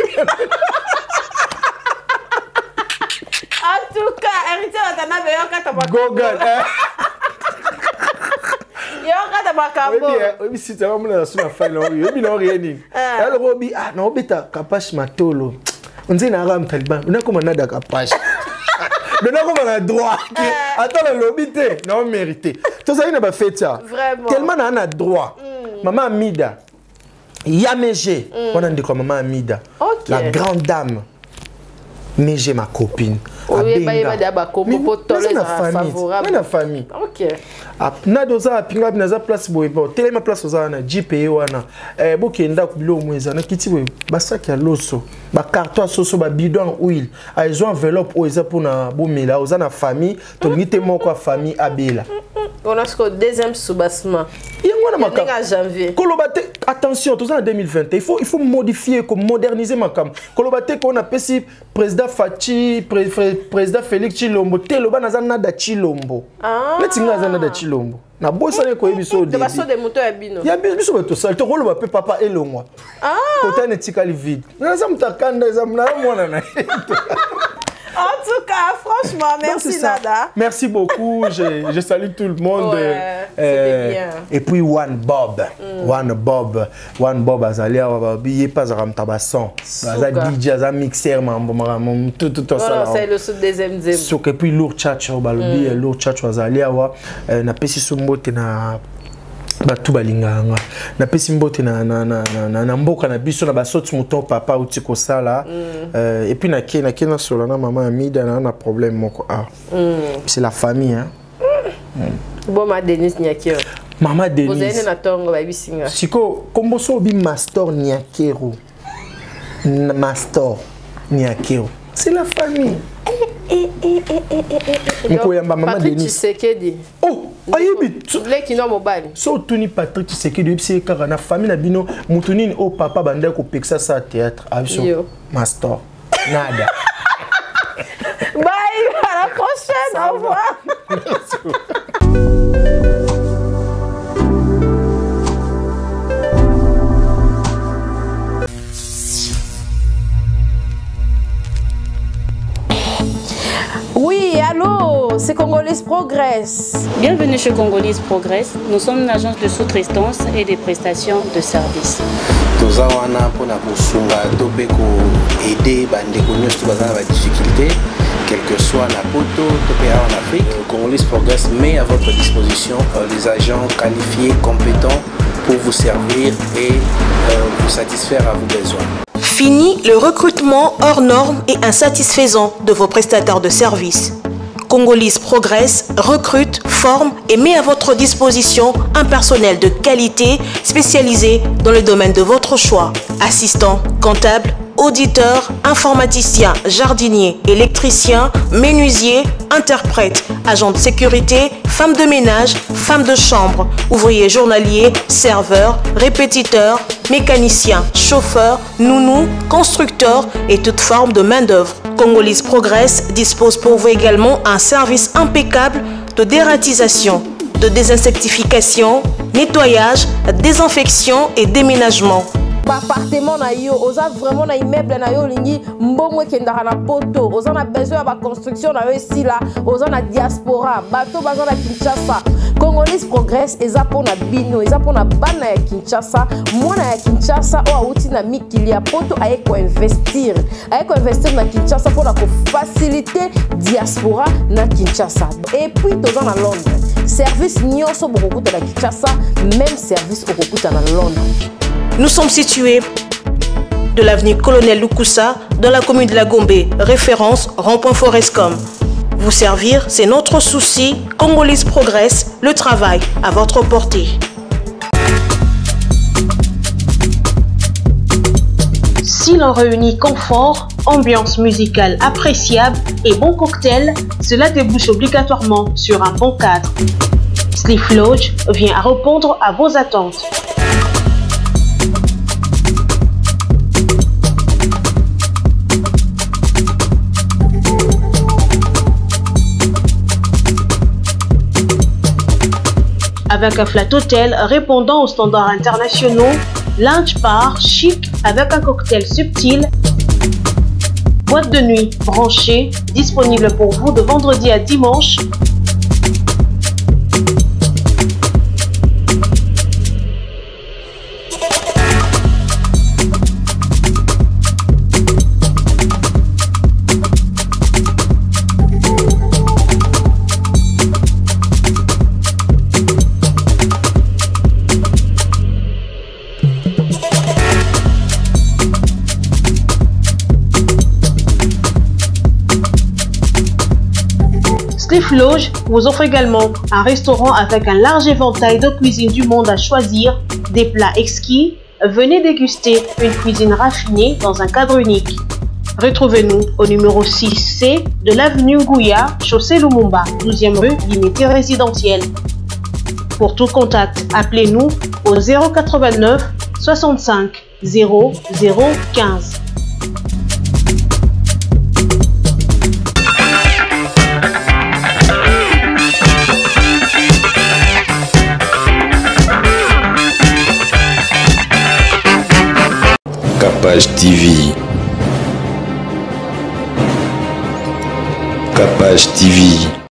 En tout cas, héritier Watanabe yo kata ba. Google. Yo kata Bota Makambo. Oui, si tu as mon sur la faille, oui, oui, non, rien. Alors, Robi, ah, non, beta, capache matolo. On dit, n'a ram taliban, on a comme un ada capache. On a comme un droit. Attends, le lobby, non, mérité. Tout ça, il n'a pas fait ça. Vraiment. Tellement on a droit. Maman Amida, Yamégé, on a dit comme Maman Amida. La grande dame. Mais j'ai ma copine. Oui, bah, il va dire bah comment pour tolérer la favorable. La famille. OK. Ah, na doza pinga binaza place boy bon. Telema place ozana G P E wana. Eh bokenda kubilo mweza na kiti boy. Basaki ya loso. Ba carton soso ba bidon huile. A ils ont enveloppe o eza pour na bomela ozana famille, to ngite moko famille abela. On a ce deuxième soubassement. Il y a un en janvier. Kolobate, attention, tout ça en deux mille vingt. Il faut, il faut modifier, moderniser ma cam. Kolobate, qu'on a passé président Fachi, président Félix Chilombo, Teloba Nazana da Chilombo. Ah. Let's Nazana da Chilombo. Na bossa ne ko ebiso de. De des motos à bino. Ya biso bato sal to rolo ba pe papa elongwa. Ah. Kota ne tikali vide. Na zamta kanda zamna mwana na. En tout cas, franchement, merci Nada. Merci beaucoup. Je, je salue tout le monde. Ouais, euh, bien. Et puis One Bob. Mm. One Bob. One Bob Azali Awabi pas Aram Tabasson. Aza D J, Aza mixer, tout tout ça. C'est le sud des M D. Et puis Lourd Chacho, Balobi, Lourd Chacho Azali Awa. Na pesi sumbote na batu balinganga na pesi mbote na na na na na mboka na biso na basoti mouton papa uti ko sala euh, et puis na ke na ke na solo na maman Amida na na problème moko ah mm. C'est la famille hein mm. Bon ma Denise Nyakero maman Denise vous avez na tongo ba bisinga siko kombo so bi master Nyakero master Nyakero c'est la famille eh eh eh eh eh Mko yamba maman Denise Tshisekedi oh ayebi les qui n'ont mobile so tuni Patrick Tshisekedi c'est car na famille na bino mutunini o papa banda ko peksa sa théâtre abiso master nada bye à la prochaine au revoir. Oui, allô, c'est Congolese Progress. Bienvenue chez Congolese Progress. Nous sommes une agence de sous-traitance et des prestations de services. Nous avons aider les difficultés, quel que soit la poto, en Afrique. Congolese Progress met à votre disposition les agents qualifiés, compétents pour vous servir et euh, vous satisfaire à vos besoins. Fini le recrutement hors normes et insatisfaisant de vos prestataires de services. Congolese Progress recrute, forme et met à votre disposition un personnel de qualité spécialisé dans le domaine de votre choix. Assistant, comptable, auditeur, informaticien, jardinier, électricien, menuisier, interprète, agent de sécurité, femme de ménage, femme de chambre, ouvrier journalier, serveur, répétiteur, mécanicien, chauffeur, nounou, constructeur et toute forme de main-d'œuvre. Congolese Progress dispose pour vous également un service impeccable de dératisation, de désinsectification, nettoyage, désinfection et déménagement. Appartement na yo, oza vraiment na immeuble na yo lingi mbongo kendaka na poto, oza na besoin ya construction na yo ici là, oza na diaspora, bato baza na Kinshasa. Congolese Progress eza pona bino, eza pona bana ya Kinshasa, mwana ya Kinshasa o auti na mikili ya poto aye ko investir. Aye ko investir na Kinshasa pona ko faciliter diaspora na Kinshasa. Et puis toza na Londres. Service nyonso bokokuta na Kinshasa, même service okokuta na Londres. Nous sommes situés de l'avenue Colonel Lukusa dans la commune de la Gombe, référence rond-point Forescom. Vous servir, c'est notre souci. Congolese Progress, le travail à votre portée. Si l'on réunit confort, ambiance musicale appréciable et bon cocktail, cela débouche obligatoirement sur un bon cadre. Sleep Lodge vient à répondre à vos attentes. Avec un flat hôtel répondant aux standards internationaux, lounge bar chic avec un cocktail subtil, boîte de nuit branchée, disponible pour vous de vendredi à dimanche. Cliff Lodge vous offre également un restaurant avec un large éventail de cuisine du monde à choisir, des plats exquis. Venez déguster une cuisine raffinée dans un cadre unique. Retrouvez-nous au numéro six C de l'avenue Ngouya, chaussée Lumumba, douzième rue, limité résidentielle. Pour tout contact, appelez-nous au zéro quatre-vingt-neuf soixante-cinq zéro zéro quinze. Capage T V. Capage T V.